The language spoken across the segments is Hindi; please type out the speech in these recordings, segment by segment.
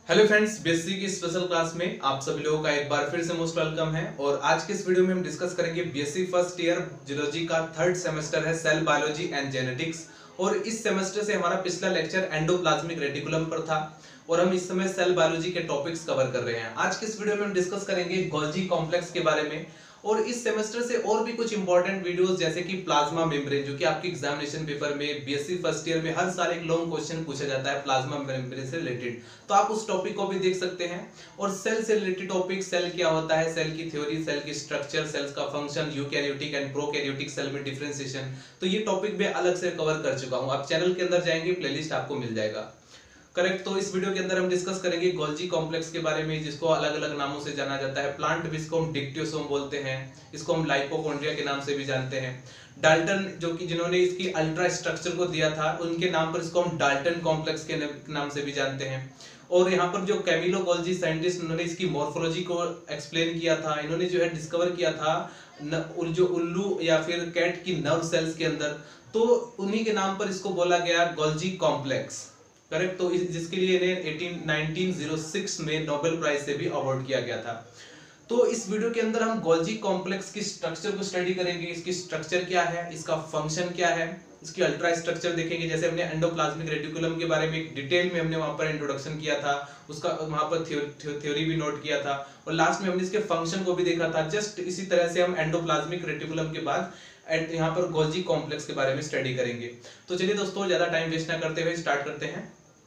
हेलो फ्रेंड्स, बीएससी की स्पेशल क्लास में आप सभी लोगों का एक बार फिर से मोस्ट वेलकम है। और आज के इस वीडियो में हम डिस्कस करेंगे बीएससी फर्स्ट ईयर जियोलॉजी का थर्ड सेमेस्टर है सेल बायोलॉजी एंड जेनेटिक्स। और इस सेमेस्टर से हमारा पिछला लेक्चर एंडोप्लाज्मिक रेटिकुलम पर था और हम इस समय सेल बायोलॉजी के टॉपिक्स कवर कर रहे हैं। आज के इस वीडियो में हम डिस्कस करेंगे गोल्जी कॉम्प्लेक्स के बारे में और इस सेमेस्टर से और भी कुछ इंपॉर्टेंट वीडियोस जैसे कि प्लाज्मा मेम्ब्रेन, जो कि आपके एग्जामिनेशन पेपर में बीएससी फर्स्ट ईयर में हर साल एक लॉन्ग क्वेश्चन पूछा जाता है प्लाज्मा मेम्ब्रेन से रिलेटेड, तो आप उस टॉपिक को भी देख सकते हैं। और सेल से रिलेटेड टॉपिक, सेल क्या होता है, सेल की थ्योरी, सेल की स्ट्रक्चर, सेल्स का function, eukaryotic and prokaryotic cell में डिफरेंशिएशन, तो ये टॉपिक मैं अलग से कवर कर चुका हूं। आप चैनल के अंदर जाएंगे, प्लेलिस्ट आपको मिल जाएगा। करेक्ट। तो इस वीडियो के अंदर हम डिस्कस करेंगे गोल्जी कॉम्प्लेक्स के बारे में, जिसको अलग अलग नामों से जाना जाता है। प्लांट भी इसको हम डिक्टियोसोम बोलते हैं, इसको हम लाइपोकॉन्ड्रिया के नाम से भी जानते हैं। डाल्टन, जो कि जिन्होंने इसकी अल्ट्रा स्ट्रक्चर को दिया था, उनके नाम पर इसको हम डाल्टन कॉम्प्लेक्स के नाम से भी जानते हैं। और यहाँ पर जो कैमिलो गोल्जी साइंटिस्ट, उन्होंने इसकी मॉर्फोलॉजी को एक्सप्लेन किया था। इन्होंने जो है डिस्कवर किया था जो उल्लू या फिर कैट की नर्व सेल्स के अंदर, तो उन्हीं के नाम पर इसको बोला गया गोल्जी कॉम्प्लेक्स। करेक्ट। तो जिसके लिए इन्हें 1906 में नोबेल प्राइज से भी अवार्ड किया गया था। तो इस वीडियो के अंदर हम गोल्जी कॉम्प्लेक्स की स्ट्रक्चर को स्टडी करेंगे। इसकी स्ट्रक्चर क्या है, इसका फंक्शन क्या है, इसकी अल्ट्रा स्ट्रक्चर देखेंगे। जैसे हमने एंडोप्लाज्मिक रेटिकुलम के बारे में डिटेल में हमने वहां पर इंट्रोडक्शन किया था, उसका वहां पर थ्योरी भी नोट किया था और लास्ट में हमने इसके फंक्शन को भी देखा था। जस्ट इसी तरह से हम एंडोप्लाज्मिक रेटिकुलम के बाद यहाँ पर गोल्जी कॉम्प्लेक्स के बारे में स्टडी करेंगे। तो चलिए दोस्तों, ज्यादा टाइम वेस्ट ना करते हुए स्टार्ट करते हैं।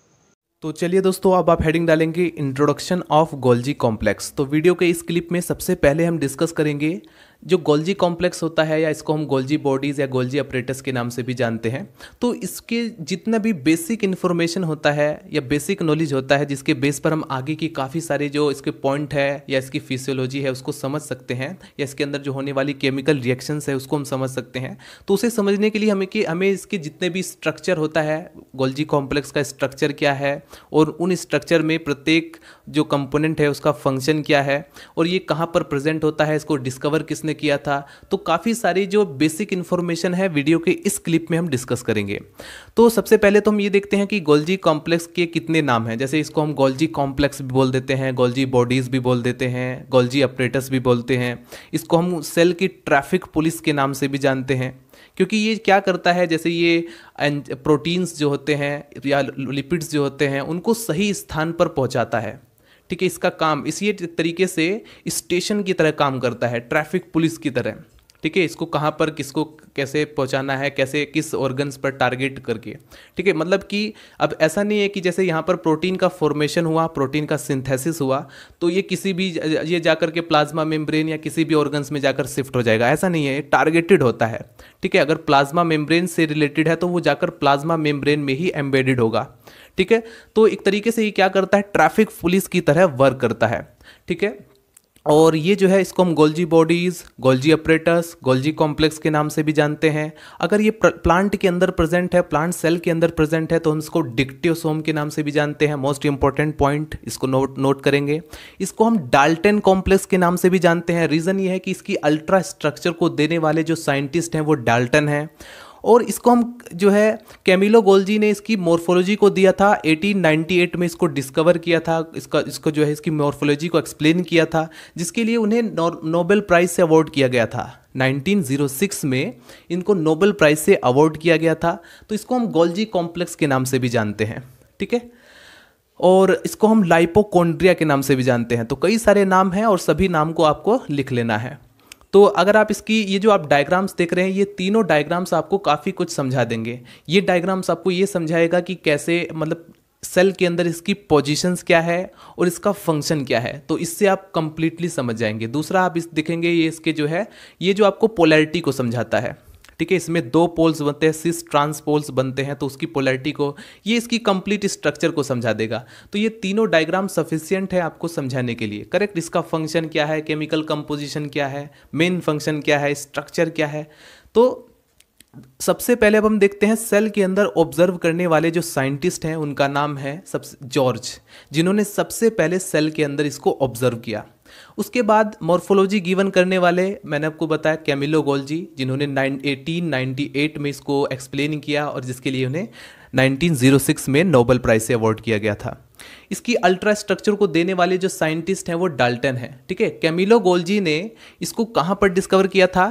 तो चलिए दोस्तों, अब आप हेडिंग डालेंगे इंट्रोडक्शन ऑफ गोल्जी कॉम्प्लेक्स। तो वीडियो के इस क्लिप में सबसे पहले हम डिस्कस करेंगे जो गोल्जी कॉम्प्लेक्स होता है, या इसको हम गोल्जी बॉडीज़ या गोल्जी अपरेटस के नाम से भी जानते हैं। तो इसके जितना भी बेसिक इन्फॉर्मेशन होता है या बेसिक नॉलेज होता है, जिसके बेस पर हम आगे की काफ़ी सारे जो इसके पॉइंट है या इसकी फिजियोलॉजी है उसको समझ सकते हैं, या इसके अंदर जो होने वाली केमिकल रिएक्शंस है उसको हम समझ सकते हैं। तो उसे समझने के लिए हमें इसके जितने भी स्ट्रक्चर होता है, गोल्जी कॉम्प्लेक्स का स्ट्रक्चर क्या है और उन स्ट्रक्चर में प्रत्येक जो कंपोनेंट है उसका फंक्शन क्या है और ये कहाँ पर प्रेजेंट होता है, इसको डिस्कवर किसने किया था, तो काफ़ी सारी जो बेसिक इन्फॉर्मेशन है वीडियो के इस क्लिप में हम डिस्कस करेंगे। तो सबसे पहले तो हम ये देखते हैं कि गोल्जी कॉम्प्लेक्स के कितने नाम हैं। जैसे इसको हम गोल्जी कॉम्प्लेक्स भी बोल देते हैं, गोल्जी बॉडीज़ भी बोल देते हैं, गोल्जी अपरेटस भी बोलते हैं। इसको हम सेल की ट्रैफिक पुलिस के नाम से भी जानते हैं, क्योंकि ये क्या करता है, जैसे ये प्रोटीन्स जो होते हैं या लिपिड्स जो होते हैं उनको सही स्थान पर पहुंचाता है। ठीक है, इसका काम इसी तरीके से स्टेशन की तरह काम करता है, ट्रैफिक पुलिस की तरह। ठीक है, इसको कहाँ पर किसको कैसे पहुंचाना है, कैसे किस ऑर्गन्स पर टारगेट करके। ठीक है, मतलब कि अब ऐसा नहीं है कि जैसे यहाँ पर प्रोटीन का फॉर्मेशन हुआ, प्रोटीन का सिंथेसिस हुआ, तो ये किसी भी ये जाकर के प्लाज्मा मेम्ब्रेन या किसी भी ऑर्गन्स में जाकर शिफ्ट हो जाएगा, ऐसा नहीं है। ये टारगेटेड होता है। ठीक है, अगर प्लाज्मा मेम्ब्रेन से रिलेटेड है तो वो जाकर प्लाज्मा मेम्ब्रेन में ही एम्बेडेड होगा। ठीक है, तो एक तरीके से ये क्या करता है, ट्रैफिक पुलिस की तरह वर्क करता है। ठीक है, और ये जो है इसको हम Golgi bodies, Golgi apparatus, Golgi complex के नाम से भी जानते हैं। अगर ये प्लांट के अंदर प्रेजेंट है, प्लांट सेल के अंदर प्रेजेंट है, तो हम इसको डिक्टियोसोम के नाम से भी जानते हैं। मोस्ट इंपॉर्टेंट पॉइंट इसको नोट करेंगे। इसको हम डाल्टन कॉम्प्लेक्स के नाम से भी जानते हैं। रीज़न ये है कि इसकी अल्ट्रा स्ट्रक्चर को देने वाले जो साइंटिस्ट हैं वो डाल्टन हैं। और इसको हम जो है कैमिलो गोल्जी ने इसकी मॉर्फोलॉजी को दिया था 1898 में, इसको डिस्कवर किया था, इसको जो है इसकी मॉर्फोलॉजी को एक्सप्लेन किया था, जिसके लिए उन्हें नोबेल प्राइज़ से अवार्ड किया गया था। 1906 में इनको नोबेल प्राइज़ से अवार्ड किया गया था। तो इसको हम गोल्जी कॉम्प्लेक्स के नाम से भी जानते हैं। ठीक है, और इसको हम लाइपोकॉन्ड्रिया के नाम से भी जानते हैं। तो कई सारे नाम हैं और सभी नाम को आपको लिख लेना है। तो अगर आप इसकी ये जो आप डायग्राम्स देख रहे हैं, ये तीनों डायग्राम्स आपको काफ़ी कुछ समझा देंगे। ये डायग्राम्स आपको ये समझाएगा कि कैसे, मतलब सेल के अंदर इसकी पोजीशंस क्या है और इसका फंक्शन क्या है, तो इससे आप कंप्लीटली समझ जाएंगे। दूसरा आप इस देखेंगे, ये इसके जो है ये जो आपको पोलैरिटी को समझाता है। ठीक है, इसमें दो पोल्स बनते हैं, सिस ट्रांस पोल्स बनते हैं, तो उसकी पोलैरिटी को, ये इसकी कंप्लीट स्ट्रक्चर को समझा देगा। तो ये तीनों डायग्राम सफिशिएंट है आपको समझाने के लिए। करेक्ट, इसका फंक्शन क्या है, केमिकल कंपोजिशन क्या है, मेन फंक्शन क्या है, स्ट्रक्चर क्या है। तो सबसे पहले अब हम देखते हैं सेल के अंदर ऑब्जर्व करने वाले जो साइंटिस्ट हैं उनका नाम है जॉर्ज, जिन्होंने सबसे पहले सेल के अंदर इसको ऑब्जर्व किया। उसके बाद मॉर्फोलॉजी गिवन करने वाले मैंने आपको बताया कैमिलो गोल्जी, जिन्होंने 1898 में इसको एक्सप्लेन किया और जिसके लिए उन्हें 1906 में नोबेल प्राइज से अवार्ड किया गया था। इसकी अल्ट्रा स्ट्रक्चर को देने वाले जो साइंटिस्ट हैं वो डाल्टन है, ठीक है। कैमिलो गोल्जी ने इसको कहाँ पर डिस्कवर किया था?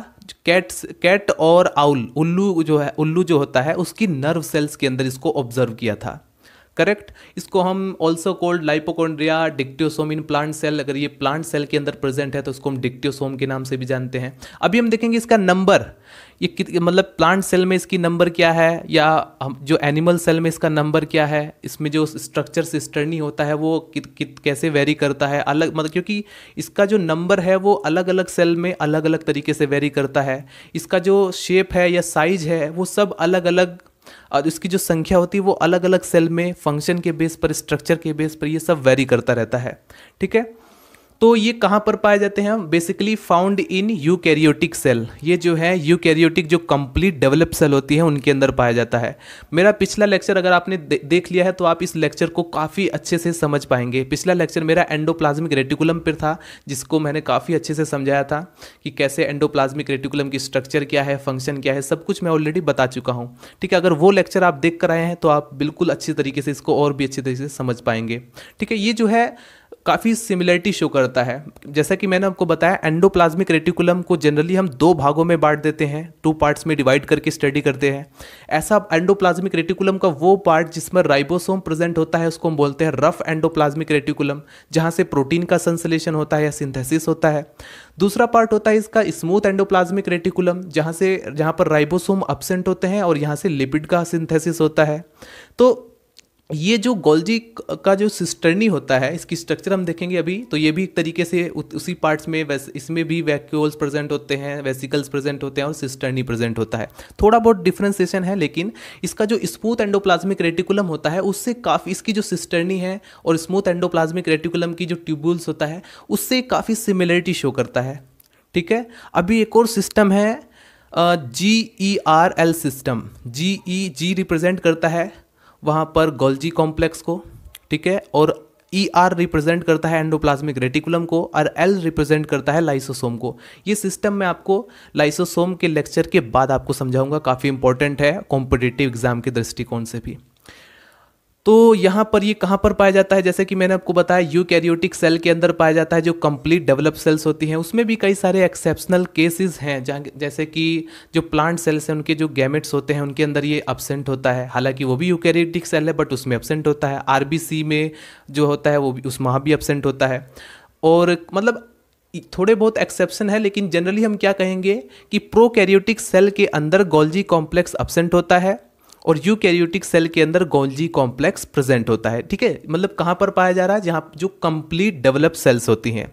कैट और आउल, उल्लू जो होता है उसकी नर्व सेल्स के अंदर इसको ऑब्जर्व किया था, करेक्ट। इसको हम also called lipochondria dictyosome in plant cell, अगर ये प्लांट सेल के अंदर प्रेजेंट है तो उसको हम डिक्टियोसोम के नाम से भी जानते हैं। अभी हम देखेंगे इसका नंबर, ये मतलब प्लांट सेल में इसकी नंबर क्या है, या हम जो एनिमल सेल में इसका नंबर क्या है, इसमें जो स्ट्रक्चर सिस्टर्नी होता है वो कैसे वेरी करता है, अलग मतलब क्योंकि इसका जो नंबर है वो अलग अलग सेल में अलग अलग तरीके से वेरी करता है। इसका जो शेप है या साइज है वो सब अलग अलग, और इसकी जो संख्या होती है वो अलग अलग सेल में फंक्शन के बेस पर, स्ट्रक्चर के बेस पर ये सब वेरी करता रहता है, ठीक है। तो ये कहाँ पर पाए जाते हैं? Basically found in eukaryotic cell. ये जो है यूकैरियोटिक जो कंप्लीट डेवलप सेल होती है उनके अंदर पाया जाता है। मेरा पिछला लेक्चर अगर आपने देख लिया है तो आप इस लेक्चर को काफ़ी अच्छे से समझ पाएंगे। पिछला लेक्चर मेरा एंडोप्लाज्मिक रेटिकुलम पर था, जिसको मैंने काफ़ी अच्छे से समझाया था कि कैसे एंडोप्लाज्मिक रेटिकुलम की स्ट्रक्चर क्या है, फंक्शन क्या है, सब कुछ मैं ऑलरेडी बता चुका हूँ, ठीक है। अगर वो लेक्चर आप देख कर आए हैं तो आप बिल्कुल अच्छी तरीके से इसको और भी अच्छी तरीके से समझ पाएंगे, ठीक है। ये जो है काफ़ी सिमिलरिटी शो करता है। जैसा कि मैंने आपको बताया, एंडोप्लाज्मिक रेटिकुलम को जनरली हम 2 भागों में बांट देते हैं, 2 पार्ट्स में डिवाइड करके स्टडी करते हैं। ऐसा एंडोप्लाज्मिक रेटिकुलम का वो पार्ट जिसमें राइबोसोम प्रेजेंट होता है उसको हम बोलते हैं रफ एंडोप्लाज्मिक रेटिकुलम, जहाँ से प्रोटीन का संश्लेषण होता है या सिंथेसिस होता है। दूसरा पार्ट होता है इसका स्मूथ एंडोप्लाज्मिक रेटिकुलम, जहाँ पर राइबोसोम अब्सेंट होते हैं और यहाँ से लिपिड का सिंथेसिस होता है। तो ये जो गोल्जी का जो सिस्टर्नी होता है, इसकी स्ट्रक्चर हम देखेंगे अभी, तो ये भी एक तरीके से उसी पार्ट्स में इसमें भी वैक्यूल्स प्रेजेंट होते हैं, वेसिकल्स प्रेजेंट होते हैं और सिस्टर्नी प्रेजेंट होता है। थोड़ा बहुत डिफ्रेंसिएशन है, लेकिन इसका जो स्मूथ एंडोप्लाज्मिक रेटिकुलम होता है उससे काफ़ी, इसकी जो सिस्टर्नी है और स्मूथ एंडोप्लाज्मिक रेटिकुलम की जो ट्यूब्यूल्स होता है उससे काफ़ी सिमिलरिटी शो करता है, ठीक है। अभी एक और सिस्टम है GERL सिस्टम। जी रिप्रेजेंट करता है वहाँ पर गोल्जी कॉम्प्लेक्स को, ठीक है, और ER रिप्रेजेंट करता है एंडोप्लाज्मिक रेटिकुलम को, और L रिप्रेजेंट करता है लाइसोसोम को। ये सिस्टम मैं आपको लाइसोसोम के लेक्चर के बाद आपको समझाऊंगा, काफ़ी इंपॉर्टेंट है कॉम्पिटिटिव एग्जाम के दृष्टिकोण से भी। तो यहाँ पर ये कहाँ पर पाया जाता है? जैसे कि मैंने आपको बताया यूकैरियोटिक सेल के अंदर पाया जाता है, जो कंप्लीट डेवलप सेल्स होती हैं। उसमें भी कई सारे एक्सेप्शनल केसेस हैं, जैसे कि जो प्लांट सेल्स हैं उनके जो गैमेट्स होते हैं उनके अंदर ये अब्सेंट होता है, हालांकि वो भी यूकैरियोटिक सेल है बट उसमें अब्सेंट होता है। RBC में जो होता है वो भी वहाँ भी अब्सेंट होता है, और मतलब थोड़े बहुत एक्सेप्शन है, लेकिन जनरली हम क्या कहेंगे कि प्रोकैरियोटिक सेल के अंदर गोल्जी कॉम्प्लेक्स अब्सेंट होता है और यूकैरियोटिक सेल के अंदर गोल्जी कॉम्प्लेक्स प्रेजेंट होता है, ठीक है। मतलब कहाँ पर पाया जा रहा है? जहाँ जो कंप्लीट डेवलप सेल्स होती हैं।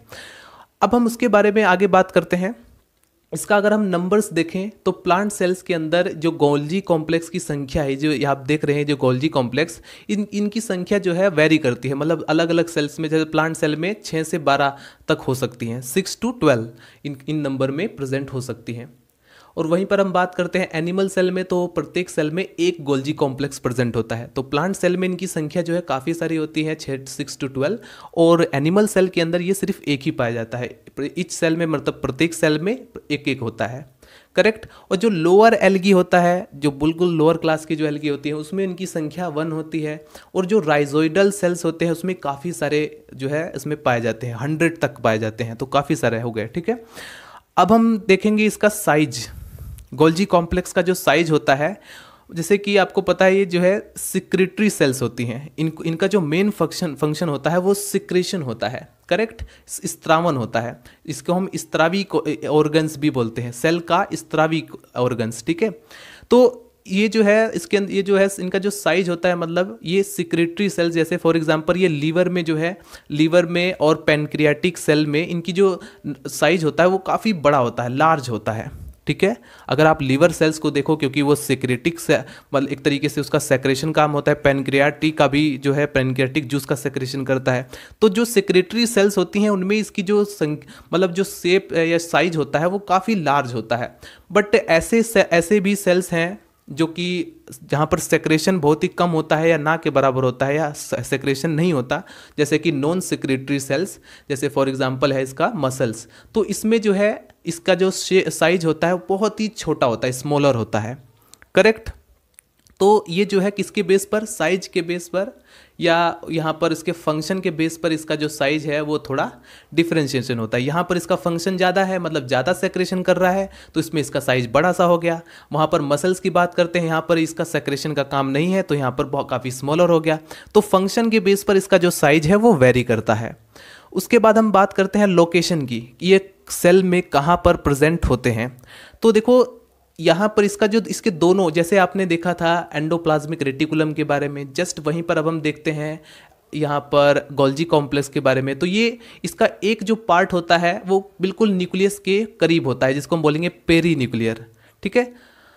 अब हम उसके बारे में आगे बात करते हैं। इसका अगर हम नंबर्स देखें तो प्लांट सेल्स के अंदर जो गोल्जी कॉम्प्लेक्स की संख्या है, जो आप देख रहे हैं जो गोल्जी कॉम्प्लेक्स, इनकी संख्या जो है वेरी करती है। मतलब अलग अलग सेल्स में, जैसे प्लांट सेल में 6 से 12 तक हो सकती हैं, 6 to 12 इन नंबर में प्रेजेंट हो सकती हैं। और वहीं पर हम बात करते हैं एनिमल सेल में, तो प्रत्येक सेल में एक गोल्जी कॉम्प्लेक्स प्रेजेंट होता है। तो प्लांट सेल में इनकी संख्या जो है काफ़ी सारी होती है, 6 to 12, और एनिमल सेल के अंदर ये सिर्फ एक ही पाया जाता है। इच सेल में, मतलब प्रत्येक सेल में एक एक होता है, करेक्ट। और जो लोअर एल्गी होता है, जो बिल्कुल लोअर क्लास की जो एल्गी होती है, उसमें इनकी संख्या 1 होती है। और जो राइजोइडल सेल्स होते हैं उसमें काफ़ी सारे जो है इसमें पाए जाते हैं, 100 तक पाए जाते हैं, तो काफ़ी सारे हो गए, ठीक है। अब हम देखेंगे इसका साइज। गोल्जी कॉम्प्लेक्स का जो साइज होता है, जैसे कि आपको पता है ये जो है सिक्रेटरी सेल्स होती हैं, इनका जो मेन फंक्शन होता है वो सिक्रेशन होता है, करेक्ट, स्त्रावन होता है। इसको हम स्त्रावी ऑर्गन्स भी बोलते हैं, सेल का स्त्रावी ऑर्गन्स, ठीक है। तो ये जो है इसके अंदर ये जो है इनका जो साइज होता है, मतलब ये सिक्रेटरी सेल्स, जैसे फॉर एग्जांपल ये लीवर में जो है, लीवर में और पैनक्रियाटिक सेल में इनकी जो साइज होता है वो काफ़ी बड़ा होता है, लार्ज होता है, ठीक है। अगर आप लीवर सेल्स को देखो, क्योंकि वो सिक्रेटिक से मतलब एक तरीके से उसका सेक्रेशन काम होता है, पैनक्रियाटिक का भी जो है पैनक्रियाटिक जूस का सेक्रेशन करता है। तो जो सेक्रेटरी सेल्स होती हैं उनमें इसकी जो मतलब जो शेप या साइज होता है वो काफ़ी लार्ज होता है। बट ऐसे भी सेल्स हैं जो कि जहाँ पर सेक्रेशन बहुत ही कम होता है या ना के बराबर होता है, या सेक्रेशन नहीं होता, जैसे कि नॉन सेक्रेटरी सेल्स, जैसे फॉर एग्जांपल है इसका मसल्स। तो इसमें जो है इसका जो साइज होता है वो बहुत ही छोटा होता है, स्मॉलर होता है, करेक्ट। तो ये जो है किसके बेस पर, साइज के बेस पर, या यहाँ पर इसके फंक्शन के बेस पर इसका जो साइज है वो थोड़ा डिफरेंशिएशन होता है। यहाँ पर इसका फंक्शन ज़्यादा है, मतलब ज़्यादा सेक्रेशन कर रहा है, तो इसमें इसका साइज बड़ा सा हो गया। वहाँ पर मसल्स की बात करते हैं, यहाँ पर इसका सेक्रेशन का काम नहीं है, तो यहाँ पर बहुत काफ़ी स्मॉलर हो गया। तो फंक्शन के बेस पर इसका जो साइज है वो वेरी करता है। उसके बाद हम बात करते हैं लोकेशन की, ये सेल में कहाँ पर प्रेजेंट होते हैं। तो देखो यहाँ पर इसका जो इसके दोनों, जैसे आपने देखा था एंडोप्लाज्मिक रेटिकुलम के बारे में, जस्ट वहीं पर अब हम देखते हैं यहाँ पर गोल्जी कॉम्प्लेक्स के बारे में। तो ये इसका एक जो पार्ट होता है वो बिल्कुल न्यूक्लियस के करीब होता है, जिसको हम बोलेंगे पेरी न्यूक्लियर। ठीक है,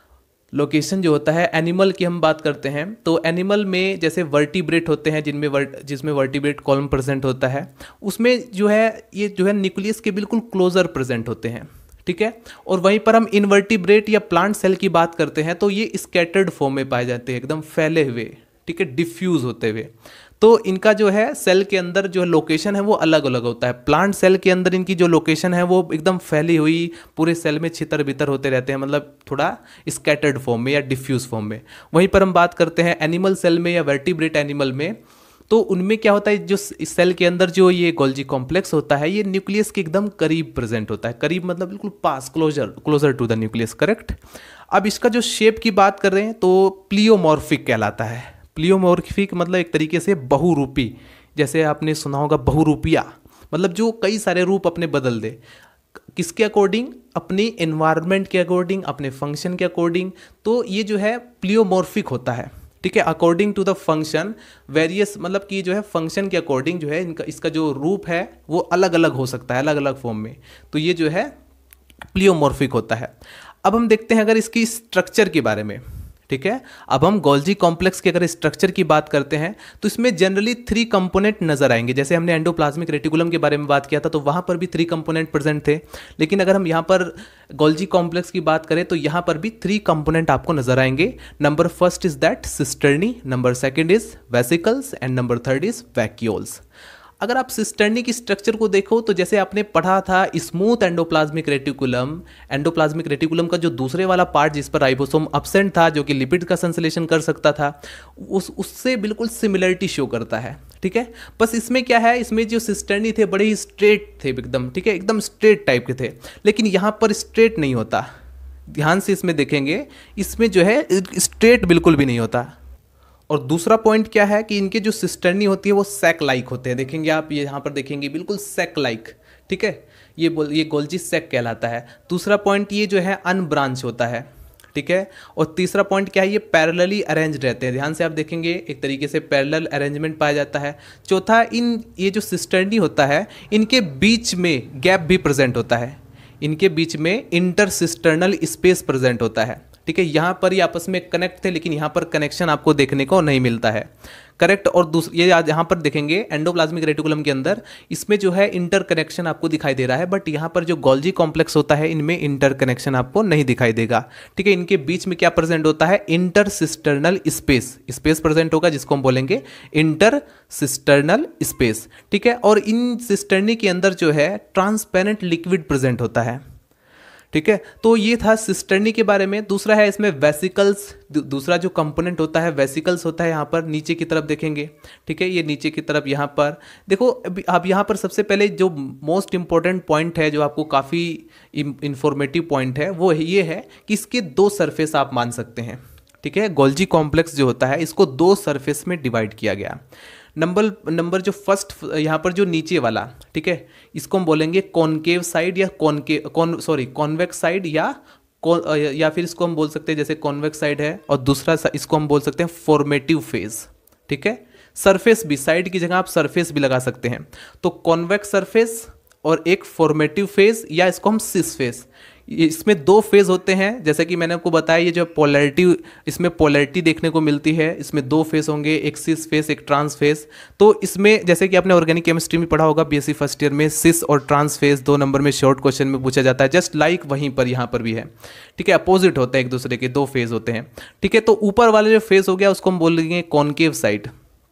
लोकेशन जो होता है, एनिमल की हम बात करते हैं तो एनिमल में जैसे वर्टिब्रेट होते हैं जिसमें वर्टिब्रेट कॉलम प्रेजेंट होता है, उसमें जो है ये जो है न्यूक्लियस के बिल्कुल क्लोजर प्रेजेंट होते हैं। ठीक है, और वहीं पर हम इनवर्टिब्रेट या प्लांट सेल की बात करते हैं तो ये स्कैटर्ड फॉर्म में पाए जाते हैं, एकदम फैले हुए, ठीक है, डिफ्यूज होते हुए। तो इनका जो है सेल के अंदर जो लोकेशन है वो अलग अलग होता है। प्लांट सेल के अंदर इनकी जो लोकेशन है वो एकदम फैली हुई पूरे सेल में छितर बितर होते रहते हैं, मतलब थोड़ा स्कैटर्ड फॉर्म में या डिफ्यूज फॉर्म में। वहीं पर हम बात करते हैं एनिमल सेल में या वर्टिब्रेट एनिमल में, तो उनमें क्या होता है, जो इस सेल के अंदर जो ये गोल्जी कॉम्प्लेक्स होता है ये न्यूक्लियस के एकदम करीब प्रेजेंट होता है। करीब मतलब बिल्कुल पास, closer to the nucleus, correct. अब इसका जो शेप की बात कर रहे हैं तो प्लियोमॉर्फिक कहलाता है। प्लियोमॉर्फिक मतलब एक तरीके से बहुरूपी, जैसे आपने सुना होगा बहुरूपिया, मतलब जो कई सारे रूप अपने बदल दे, किसके अकॉर्डिंग, अपनी एनवायरनमेंट के अकॉर्डिंग, अपने फंक्शन के अकॉर्डिंग। तो ये जो है प्लियोमॉर्फिक होता है। ठीक है, according to the function various, मतलब कि जो है फंक्शन के अकॉर्डिंग जो है इसका जो रूप है वो अलग अलग हो सकता है, अलग अलग फॉर्म में। तो ये जो है प्लियोमॉर्फिक होता है। अब हम देखते हैं अगर इसकी स्ट्रक्चर के बारे में। ठीक है, अब हम गोल्जी कॉम्प्लेक्स के अगर स्ट्रक्चर की बात करते हैं तो इसमें जनरली 3 कंपोनेंट नजर आएंगे। जैसे हमने एंडोप्लाज्मिक रेटिकुलम के बारे में बात किया था तो वहां पर भी 3 कंपोनेंट प्रेजेंट थे, लेकिन अगर हम यहां पर गोल्जी कॉम्प्लेक्स की बात करें तो यहां पर भी 3 कंपोनेंट आपको नजर आएंगे। Number first is that cisternae, number second is vesicles and number third is vacuoles. अगर आप सिस्टर्नी की स्ट्रक्चर को देखो तो जैसे आपने पढ़ा था स्मूथ एंडोप्लाज्मिक रेटिकुलम का जो दूसरे वाला पार्ट जिस पर राइबोसोम अब्सेंट था, जो कि लिपिड का संश्लेषण कर सकता था, उससे बिल्कुल सिमिलरिटी शो करता है। ठीक है, बस इसमें क्या है, इसमें जो सिस्टर्नी थे बड़े ही स्ट्रेट थे एकदम, ठीक है, एकदम स्ट्रेट टाइप के थे, लेकिन यहाँ पर स्ट्रेट नहीं होता। ध्यान से इसमें देखेंगे, इसमें जो है स्ट्रेट बिल्कुल भी नहीं होता। और दूसरा पॉइंट क्या है कि इनके जो सिस्टर्नी होती है वो सैक लाइक होते हैं। देखेंगे आप, ये यहाँ पर देखेंगे बिल्कुल सैक लाइक। ठीक है, ये गोल्जी सैक कहलाता है। दूसरा पॉइंट ये जो है अनब्रांच होता है। ठीक है, और तीसरा पॉइंट क्या है, ये पैरेलली अरेंज रहते हैं। ध्यान से आप देखेंगे एक तरीके से पैरेलल अरेंजमेंट पाया जाता है। चौथा, ये जो सिस्टर्नी होता है इनके बीच में गैप भी प्रेजेंट होता है, इनके बीच में इंटरसिस्टर्नल स्पेस प्रेजेंट होता है। ठीक है, यहाँ पर ये आपस में कनेक्ट थे, लेकिन यहाँ पर कनेक्शन आपको देखने को नहीं मिलता है, करेक्ट। और दूसरी ये यहाँ पर देखेंगे एंडोप्लाज्मिक रेटिकुलम के अंदर इसमें जो है इंटर कनेक्शन आपको दिखाई दे रहा है, बट यहाँ पर जो गोल्जी कॉम्प्लेक्स होता है इनमें इंटर कनेक्शन आपको नहीं दिखाई देगा। ठीक है, इनके बीच में क्या प्रेजेंट होता है, इंटरसिस्टर्नल स्पेस प्रेजेंट होगा, जिसको हम बोलेंगे इंटरसिस्टर्नल स्पेस। ठीक है, और इन सिस्टर्नी के अंदर जो है ट्रांसपेरेंट लिक्विड प्रेजेंट होता है। ठीक है, तो ये था सिस्टर्नी के बारे में। दूसरा है इसमें वेसिकल्स, दूसरा जो कंपोनेंट होता है वेसिकल्स होता है। यहाँ पर नीचे की तरफ देखेंगे, ठीक है, ये नीचे की तरफ यहाँ पर देखो। अब यहाँ पर सबसे पहले जो मोस्ट इंपॉर्टेंट पॉइंट है, जो आपको काफ़ी इंफॉर्मेटिव पॉइंट है, वो ये है कि इसके 2 सरफेस आप मान सकते हैं। ठीक है, गोल्जी कॉम्प्लेक्स जो होता है इसको 2 सरफेस में डिवाइड किया गया। नंबर जो फर्स्ट यहाँ पर जो नीचे वाला, ठीक है, इसको हम बोलेंगे कॉनकेव साइड या कॉन्वेक्स साइड, या फिर इसको हम बोल सकते हैं जैसे कॉन्वेक्स साइड है, और दूसरा इसको हम बोल सकते हैं फॉर्मेटिव फेज। ठीक है, सरफेस भी, साइड की जगह आप सरफेस भी लगा सकते हैं। तो कॉन्वेक्स सरफेस और एक फॉर्मेटिव फेज, या इसको हम सिस फेज। इसमें 2 फेज होते हैं, जैसे कि मैंने आपको बताया, ये जो पोलैरिटी, इसमें पोलैरिटी देखने को मिलती है। इसमें 2 फेज होंगे, एक सिस फेज, एक ट्रांस फेज। तो इसमें जैसे कि आपने ऑर्गेनिक केमिस्ट्री में पढ़ा होगा बीएससी फर्स्ट ईयर में, सिस और ट्रांस फेज 2 नंबर में शॉर्ट क्वेश्चन में पूछा जाता है, जस्ट लाइक वहीं पर यहाँ पर भी है। ठीक है, अपोजिट होते हैं एक दूसरे के, 2 फेज होते हैं। ठीक है, तो ऊपर वाले जो फेज हो गया उसको हम बोलेंगे कॉनकेव साइड,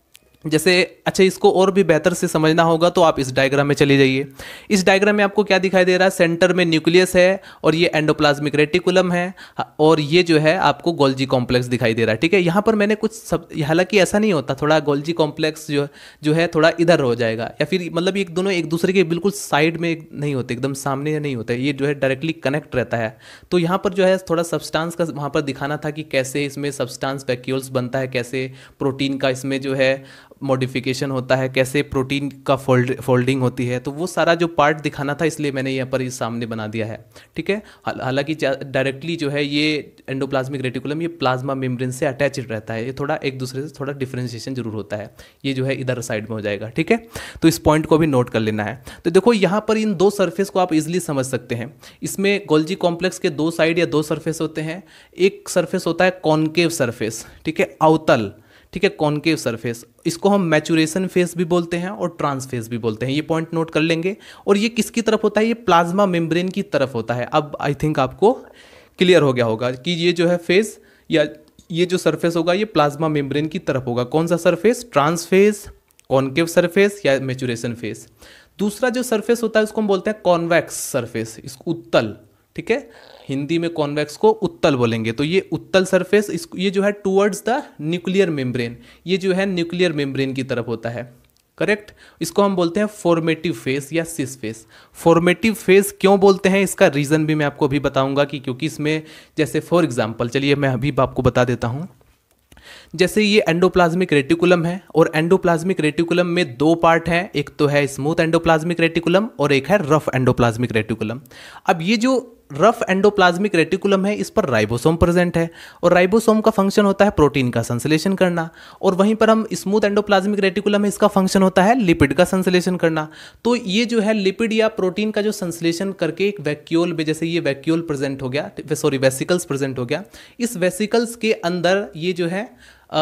जैसे अच्छा, इसको और भी बेहतर से समझना होगा तो आप इस डायग्राम में चले जाइए। इस डायग्राम में आपको क्या दिखाई दे रहा है, सेंटर में न्यूक्लियस है और ये एंडोप्लाज्मिक रेटिकुलम है और ये जो है आपको गोल्जी कॉम्प्लेक्स दिखाई दे रहा है। ठीक है, यहाँ पर मैंने कुछ सब, हालांकि ऐसा नहीं होता, थोड़ा गोल्जी कॉम्प्लेक्स जो है थोड़ा इधर हो जाएगा, या फिर मतलब ये दोनों एक दूसरे के बिल्कुल साइड में नहीं होते, एकदम सामने नहीं होते, ये जो है डायरेक्टली कनेक्ट रहता है। तो यहाँ पर जो है थोड़ा सब्सटेंस का वहाँ पर दिखाना था कि कैसे इसमें सब्सटेंस वैक्यूल्स बनता है, कैसे प्रोटीन का इसमें जो है मॉडिफिकेशन होता है, कैसे प्रोटीन का फोल्डिंग होती है, तो वो सारा जो पार्ट दिखाना था, इसलिए मैंने यहाँ पर ये सामने बना दिया है। ठीक है, हालांकि डायरेक्टली जो है ये एंडोप्लाज्मिक रेटिकुलम ये प्लाज्मा मेम्ब्रेन से अटैच्ड रहता है, ये थोड़ा एक दूसरे से थोड़ा डिफरेंशिएशन जरूर होता है, ये जो है इधर साइड में हो जाएगा। ठीक है, तो इस पॉइंट को भी नोट कर लेना है। तो देखो यहाँ पर इन दो सरफेस को आप इजिली समझ सकते हैं। इसमें गोल्जी कॉम्प्लेक्स के दो साइड या दो सरफेस होते हैं। एक सरफेस होता है कॉनकेव सरफेस, ठीक है, अवतल, ठीक है, कॉनकेव सरफेस, इसको हम मैचुरेशन फेस भी बोलते हैं और ट्रांस फेस भी बोलते हैं, ये पॉइंट नोट कर लेंगे। और ये किसकी तरफ होता है, ये प्लाज्मा मेम्ब्रेन की तरफ होता है। अब आई थिंक आपको क्लियर हो गया होगा कि ये जो है फेस या ये जो सरफेस होगा ये प्लाज्मा मेम्ब्रेन की तरफ होगा। कौन सा surface, trans face, concave surface या मैचुरेशन फेस। दूसरा जो सरफेस होता है उसको हम बोलते हैं कॉन्वेक्स सरफेस, इसको उत्तल, ठीक है, हिंदी में कॉन्वेक्स को उत्तल बोलेंगे। तो ये उत्तल सरफेस, ये जो है टुवर्ड्स द न्यूक्लियर मेम्ब्रेन, ये जो है न्यूक्लियर मेम्ब्रेन की तरफ होता है, करेक्ट। इसको हम बोलते हैं फॉर्मेटिव फेस या सिस फेस। फॉर्मेटिव फेस क्यों बोलते हैं, इसका रीज़न भी मैं आपको अभी बताऊंगा कि क्योंकि इसमें जैसे फॉर एग्जांपल, चलिए मैं अभी आपको बता देता हूँ। जैसे ये एंडोप्लाज्मिक रेटिकुलम है और एंडोप्लाज्मिक रेटिकुलम में दो पार्ट हैं, एक तो है स्मूथ एंडोप्लाज्मिक रेटिकुलम और एक है रफ एंडोप्लाज्मिक रेटिकुलम। अब ये जो रफ एंडोप्लाज्मिक रेटिकुलम है इस पर राइबोसोम प्रेजेंट है और राइबोसोम का फंक्शन होता है प्रोटीन का संश्लेषण करना, और वहीं पर हम स्मूथ एंडोप्लाज्मिक रेटिकुलम है इसका फंक्शन होता है लिपिड का संश्लेषण करना। तो ये जो है लिपिड या प्रोटीन का जो संश्लेषण करके एक वैक्यूल में, जैसे ये वैक्यूल प्रेजेंट हो गया, सॉरी वेसिकल्स प्रेजेंट हो गया, इस वेसिकल्स के अंदर ये जो है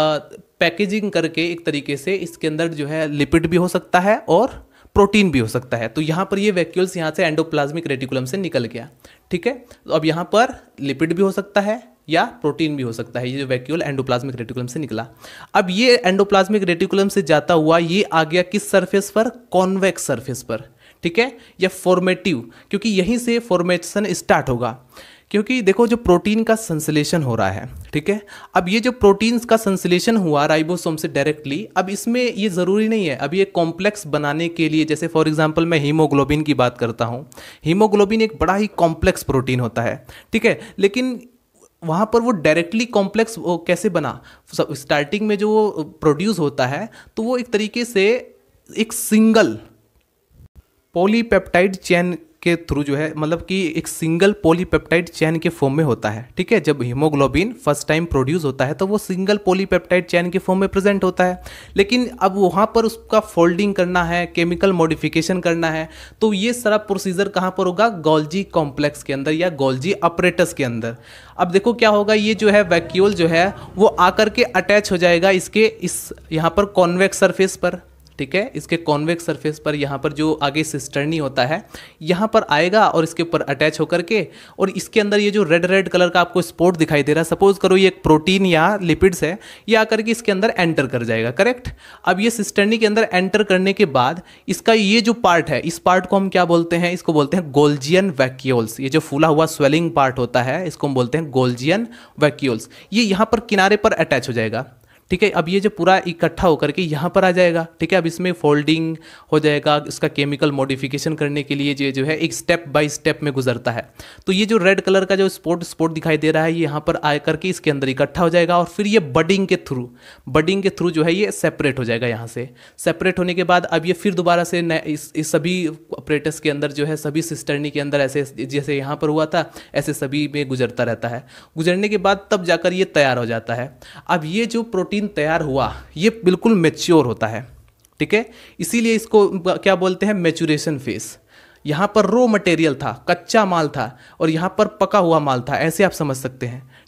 पैकेजिंग करके एक तरीके से इसके अंदर जो है लिपिड भी हो सकता है और प्रोटीन भी हो सकता है। तो यहाँ पर ये वैक्यूल्स यहाँ से एंडोप्लाज्मिक रेटिकुलम से निकल गया, ठीक है। तो अब यहाँ पर लिपिड भी हो सकता है या प्रोटीन भी हो सकता है, ये जो वैक्यूल एंडोप्लाज्मिक रेटिकुलम से निकला। अब ये एंडोप्लाज्मिक रेटिकुलम से जाता हुआ ये आ गया किस सरफेस पर, कॉन्वेक्स सरफेस पर, ठीक है, या फॉर्मेटिव, क्योंकि यहीं से फॉर्मेशन स्टार्ट होगा। क्योंकि देखो जो प्रोटीन का संश्लेषण हो रहा है, ठीक है, अब ये जो प्रोटीन का संश्लेषण हुआ राइबोसोम से डायरेक्टली, अब इसमें ये ज़रूरी नहीं है, अब ये कॉम्प्लेक्स बनाने के लिए, जैसे फॉर एग्जांपल मैं हीमोग्लोबिन की बात करता हूँ, हीमोग्लोबिन एक बड़ा ही कॉम्प्लेक्स प्रोटीन होता है, ठीक है, लेकिन वहाँ पर वो डायरेक्टली कॉम्प्लेक्स कैसे बना, स्टार्टिंग में जो प्रोड्यूस होता है तो वो एक तरीके से एक सिंगल पॉलीपेप्टाइड चेन के थ्रू जो है, मतलब कि एक सिंगल पॉलीपेप्टाइड चेन के फॉर्म में होता है, ठीक है। जब हीमोग्लोबिन फर्स्ट टाइम प्रोड्यूस होता है तो वो सिंगल पॉलीपेप्टाइड चेन के फॉर्म में प्रेजेंट होता है, लेकिन अब वहाँ पर उसका फोल्डिंग करना है, केमिकल मॉडिफिकेशन करना है, तो ये सारा प्रोसीजर कहाँ पर होगा, गोल्जी कॉम्प्लेक्स के अंदर या गोल्जी अपरेटस के अंदर। अब देखो क्या होगा, ये जो है वैक्यूल जो है वो आकर के अटैच हो जाएगा इसके इस यहाँ पर कॉन्वेक्स सरफेस पर, ठीक है, इसके कॉन्वेक्स सरफेस पर, यहाँ पर जो आगे सिस्टर्नी होता है यहाँ पर आएगा और इसके ऊपर अटैच होकर के, और इसके अंदर ये जो रेड रेड कलर का आपको स्पॉट दिखाई दे रहा है, सपोज करो ये एक प्रोटीन या लिपिड्स है, ये आकर के इसके अंदर एंटर कर जाएगा, करेक्ट। अब ये सिस्टर्नी के अंदर एंटर करने के बाद इसका ये जो पार्ट है, इस पार्ट को हम क्या बोलते हैं, इसको बोलते हैं गोल्जियन वैक्यूल्स। ये जो फूला हुआ स्वेलिंग पार्ट होता है इसको हम बोलते हैं गोल्जियन वैक्यूल्स। ये यहाँ पर किनारे पर अटैच हो जाएगा, ठीक है। अब ये जो पूरा इकट्ठा होकर के यहाँ पर आ जाएगा, ठीक है। अब इसमें फोल्डिंग हो जाएगा, इसका केमिकल मॉडिफिकेशन करने के लिए ये जो है एक स्टेप बाय स्टेप में गुजरता है। तो ये जो रेड कलर का जो स्पॉट दिखाई दे रहा है ये यहाँ पर आ करके इसके अंदर इकट्ठा हो जाएगा, और फिर ये बडिंग के थ्रू जो है ये सेपरेट हो जाएगा। यहाँ से सेपरेट होने के बाद अब ये फिर दोबारा से इस सभी ऑपरेटस के अंदर जो है, सभी सिस्टर्नी के अंदर ऐसे जैसे यहाँ पर हुआ था ऐसे सभी में गुजरता रहता है। गुजरने के बाद तब जाकर ये तैयार हो जाता है। अब ये जो प्रोटीन तैयार हुआ ये बिल्कुल मैच्योर होता है, ठीक है, इसीलिए इसको क्या बोलते हैं, मैच्योरेशन फेस। यहाँ पर रॉ मटेरियल था, कच्चा माल था, और यहाँ पर पका हुआ माल था, ऐसे आप समझ सकते हैं,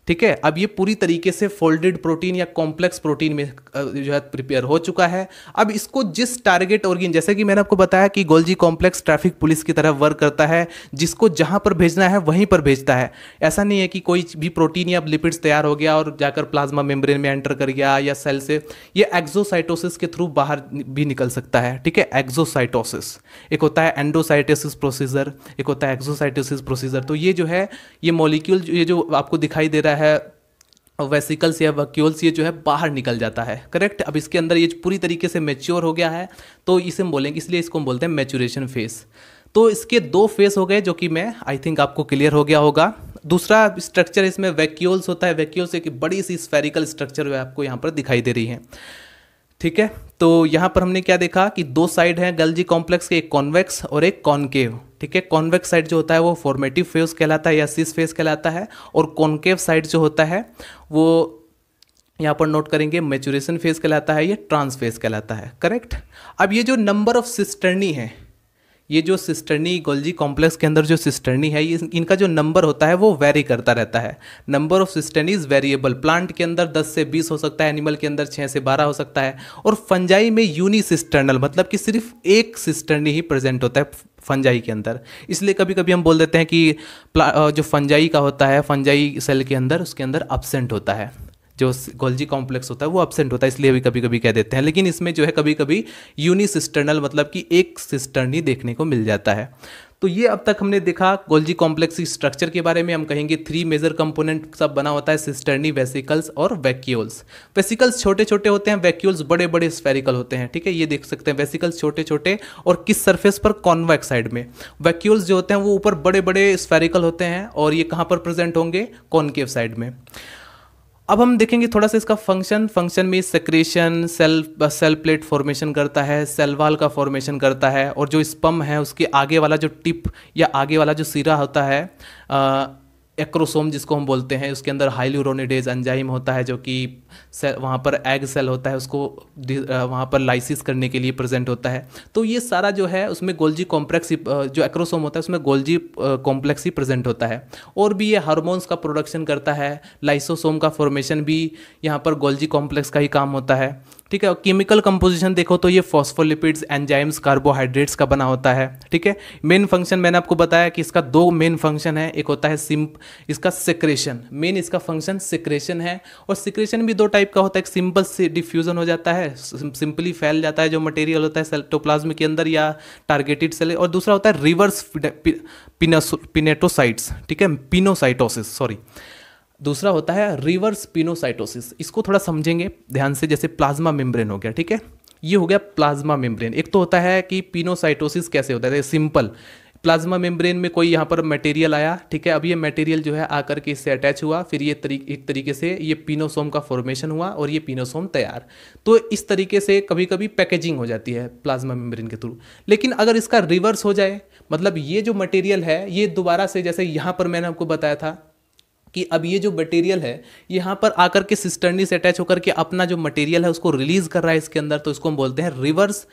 ठीक है। अब ये पूरी तरीके से फोल्डेड प्रोटीन या कॉम्प्लेक्स प्रोटीन में जो है प्रिपेयर हो चुका है। अब इसको जिस टारगेट ऑर्गेन, जैसे कि मैंने आपको बताया कि गोल्जी कॉम्प्लेक्स ट्रैफिक पुलिस की तरह वर्क करता है, जिसको जहां पर भेजना है वहीं पर भेजता है। ऐसा नहीं है कि कोई भी प्रोटीन या लिपिड्स तैयार हो गया और जाकर प्लाज्मा मेम्ब्रेन में एंटर कर गया या सेल से, ये एक्सोसाइटोसिस के थ्रू बाहर भी निकल सकता है। ठीक है, एक्सोसाइटोसिस। एक होता है एंडोसाइटोसिस प्रोसीजर, एक होता है एक्सोसाइटोसिस प्रोसीजर। तो ये जो है, ये मॉलिक्यूल ये जो आपको दिखाई दे रहा है वेसिकल्स या वैक्यूल्स, ये जो है बाहर निकल जाता है। करेक्ट। अब इसके अंदर ये पूरी तरीके से मैच्योर हो गया है, तो इसे हम बोलेंगे, इसलिए इसको हम बोलते हैं मैच्योरेशन फेस। तो इसके 2 फेस हो गए, जो कि मैं आई थिंक आपको क्लियर हो गया होगा। दूसरा स्ट्रक्चर इसमें वैक्यूल्स होता है। वैक्यूल्स एक बड़ी सी स्फेरिकल स्ट्रक्चर आपको यहाँ पर दिखाई दे रही है। ठीक है, तो यहाँ पर हमने क्या देखा कि 2 साइड हैं गोल्जी कॉम्प्लेक्स के, एक कॉन्वेक्स और एक कॉनकेव। ठीक है, कॉन्वेक्स साइड जो होता है वो फॉर्मेटिव फेस कहलाता है या सिस फेस कहलाता है, और कॉनकेव साइड जो होता है वो यहाँ पर नोट करेंगे मैच्योरेशन फेस कहलाता है, ये ट्रांस फेस कहलाता है। करेक्ट। अब ये जो नंबर ऑफ सिस्टर्नी है, ये जो सिस्टर्नी गोल्जी कॉम्प्लेक्स के अंदर जो सिस्टर्नी है, ये इनका जो नंबर होता है वो वेरी करता रहता है। Number of cisternae is variable. Plant के अंदर 10 से 20 हो सकता है, एनिमल के अंदर 6 से 12 हो सकता है, और फंजाई में यूनिसिस्टर्नल, मतलब कि सिर्फ एक सिस्टर्नी ही प्रेजेंट होता है फंजाई के अंदर। इसलिए कभी कभी हम बोल देते हैं कि जो फंजाई का होता है, फंजाई सेल के अंदर, उसके अंदर एब्सेंट होता है, जो गोल्जी कॉम्प्लेक्स होता है वो एब्सेंट होता है, इसलिए भी कभी कभी कह देते हैं। लेकिन इसमें जो है कभी कभी यूनिसिस्टर्नल, मतलब कि एक सिस्टर्नी देखने को मिल जाता है। तो ये अब तक हमने देखा गोल्जी कॉम्प्लेक्स की स्ट्रक्चर के बारे में। हम कहेंगे 3 मेजर कंपोनेंट सब बना होता है, सिस्टर्नी, वेसिकल्स और वैक्यूल्स। वेसिकल्स छोटे छोटे होते हैं, वैक्यूल्स बड़े बड़े स्फेरिकल होते हैं। ठीक है, ये देख सकते हैं वेसिकल्स छोटे छोटे, और किस सरफेस पर, कॉन्वेक्स साइड में। वैक्यूल्स जो होते हैं वो ऊपर बड़े बड़े स्फेरिकल होते हैं, और ये कहाँ पर प्रेजेंट होंगे, कॉनकेव साइड में। अब हम देखेंगे थोड़ा सा इसका फंक्शन में सेक्रेशन, सेल प्लेट फॉर्मेशन करता है, सेल वॉल का फॉर्मेशन करता है, और जो स्पम है उसके आगे वाला जो टिप या आगे वाला जो सिरा होता है, एक्रोसोम जिसको हम बोलते हैं, उसके अंदर हाइल्यूरोनिडेज एंजाइम होता है, जो कि वहाँ पर एग सेल होता है, उसको वहाँ पर लाइसिस करने के लिए प्रेजेंट होता है। तो ये सारा जो है उसमें गोल्जी कॉम्प्लेक्स, जो एक्रोसोम होता है उसमें गोल्जी कॉम्प्लेक्स ही प्रेजेंट होता है। और भी ये हार्मोन्स का प्रोडक्शन करता है, लाइसोसोम का फॉर्मेशन भी यहाँ पर गोल्जी कॉम्प्लेक्स का ही काम होता है। ठीक है, और केमिकल कंपोजिशन देखो तो ये फॉस्फोलिपिड्स, एंजाइम्स, कार्बोहाइड्रेट्स का बना होता है। ठीक है, मेन फंक्शन मैंने आपको बताया कि इसका 2 मेन फंक्शन है। एक होता है इसका सेक्रेशन, मेन इसका फंक्शन सेक्रेशन है, और सेक्रेशन भी 2 टाइप का होता है। एक सिंपल से डिफ्यूजन हो जाता है, सिंपली फैल जाता है जो मटेरियल होता है साइटोप्लाज्म के अंदर या टारगेटेड सेल, और दूसरा होता है रिवर्स पिनेटोसाइट्स। ठीक है, पिनोसाइटोसिस, सॉरी, दूसरा होता है रिवर्स पिनोसाइटोसिस। इसको थोड़ा समझेंगे ध्यान से। जैसे प्लाज्मा मेम्ब्रेन हो गया, ठीक है, ये हो गया प्लाज्मा मेम्ब्रेन। एक तो होता है कि पिनोसाइटोसिस कैसे होता है, सिंपल प्लाज्मा मेम्ब्रेन में कोई यहाँ पर मटेरियल आया, ठीक है, अब ये मटेरियल जो है आकर के इससे अटैच हुआ, फिर ये एक तरीके से ये पिनोसोम का फॉर्मेशन हुआ और ये पिनोसोम तैयार। तो इस तरीके से कभी कभी पैकेजिंग हो जाती है प्लाज्मा मेम्ब्रेन के थ्रू। लेकिन अगर इसका रिवर्स हो जाए, मतलब ये जो मटेरियल है ये दोबारा से, जैसे यहाँ पर मैंने आपको बताया था कि अब ये जो मटेरियल है यहाँ पर आकर के सिस्टर्नी से अटैच होकर के अपना जो मटेरियल है उसको रिलीज कर रहा है इसके अंदर, तो इसको हम बोलते हैं रिवर्स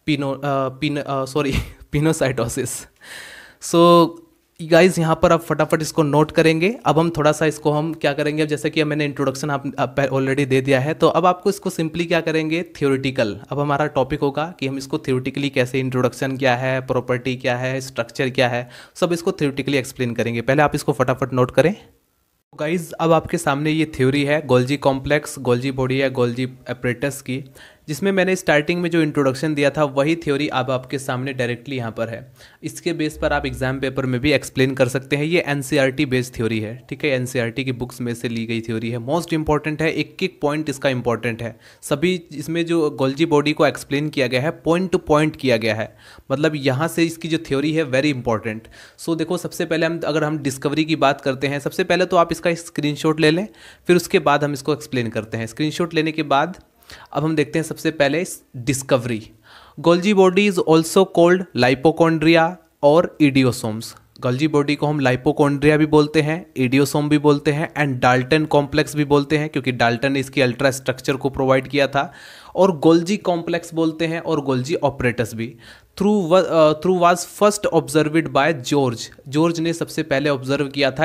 पिनोसाइटोसिस। सो गाइज यहाँ पर आप फटाफट इसको नोट करेंगे। अब हम थोड़ा सा इसको हम क्या करेंगे, अब जैसे कि मैंने इंट्रोडक्शन आप ऑलरेडी दे दिया है, तो अब आपको इसको सिंपली क्या करेंगे, थ्योरेटिकल। अब हमारा टॉपिक होगा कि हम इसको थ्योरेटिकली कैसे, इंट्रोडक्शन क्या है, प्रॉपर्टी क्या है, स्ट्रक्चर क्या है, सब इसको थ्योरेटिकली एक्सप्लेन करेंगे। पहले आप इसको फटाफट नोट करें। गाइज अब आपके सामने ये थ्योरी है गोल्जी कॉम्प्लेक्स, गोल्जी बॉडी या गोल्जी अपरेटस की, जिसमें मैंने स्टार्टिंग में जो इंट्रोडक्शन दिया था वही थ्योरी अब आपके सामने डायरेक्टली यहाँ पर है। इसके बेस पर आप एग्जाम पेपर में भी एक्सप्लेन कर सकते हैं। ये एनसीईआरटी बेस्ड थ्योरी है, ठीक है, एनसीईआरटी की बुक्स में से ली गई थ्योरी है। मोस्ट इंपॉर्टेंट है, एक एक पॉइंट इसका इंपॉर्टेंट है। सभी इसमें जो गोल्जी बॉडी को एक्सप्लेन किया गया है पॉइंट टू पॉइंट किया गया है, मतलब यहाँ से इसकी जो थ्योरी है वेरी इंपॉर्टेंट। सो देखो, सबसे पहले अगर हम डिस्कवरी की बात करते हैं, सबसे पहले तो आप इसका स्क्रीनशॉट ले लें, फिर उसके बाद हम इसको एक्सप्लेन करते हैं। स्क्रीनशॉट लेने के बाद अब हम देखते हैं सबसे पहले discovery. Golgi body is also called lipochondria और इडियोसोम्स। गोल्जी बॉडी को हम लाइपोकॉन्ड्रिया भी बोलते हैं, इडियोसोम भी बोलते हैं, एंड डाल्टन कॉम्प्लेक्स भी बोलते हैं, क्योंकि डाल्टन ने इसकी अल्ट्रा स्ट्रक्चर को प्रोवाइड किया था, और गोल्जी कॉम्प्लेक्स बोलते हैं और गोल्जी ऑपरेटस भी। Through was first observed by George ने सबसे पहले ऑब्जर्व किया था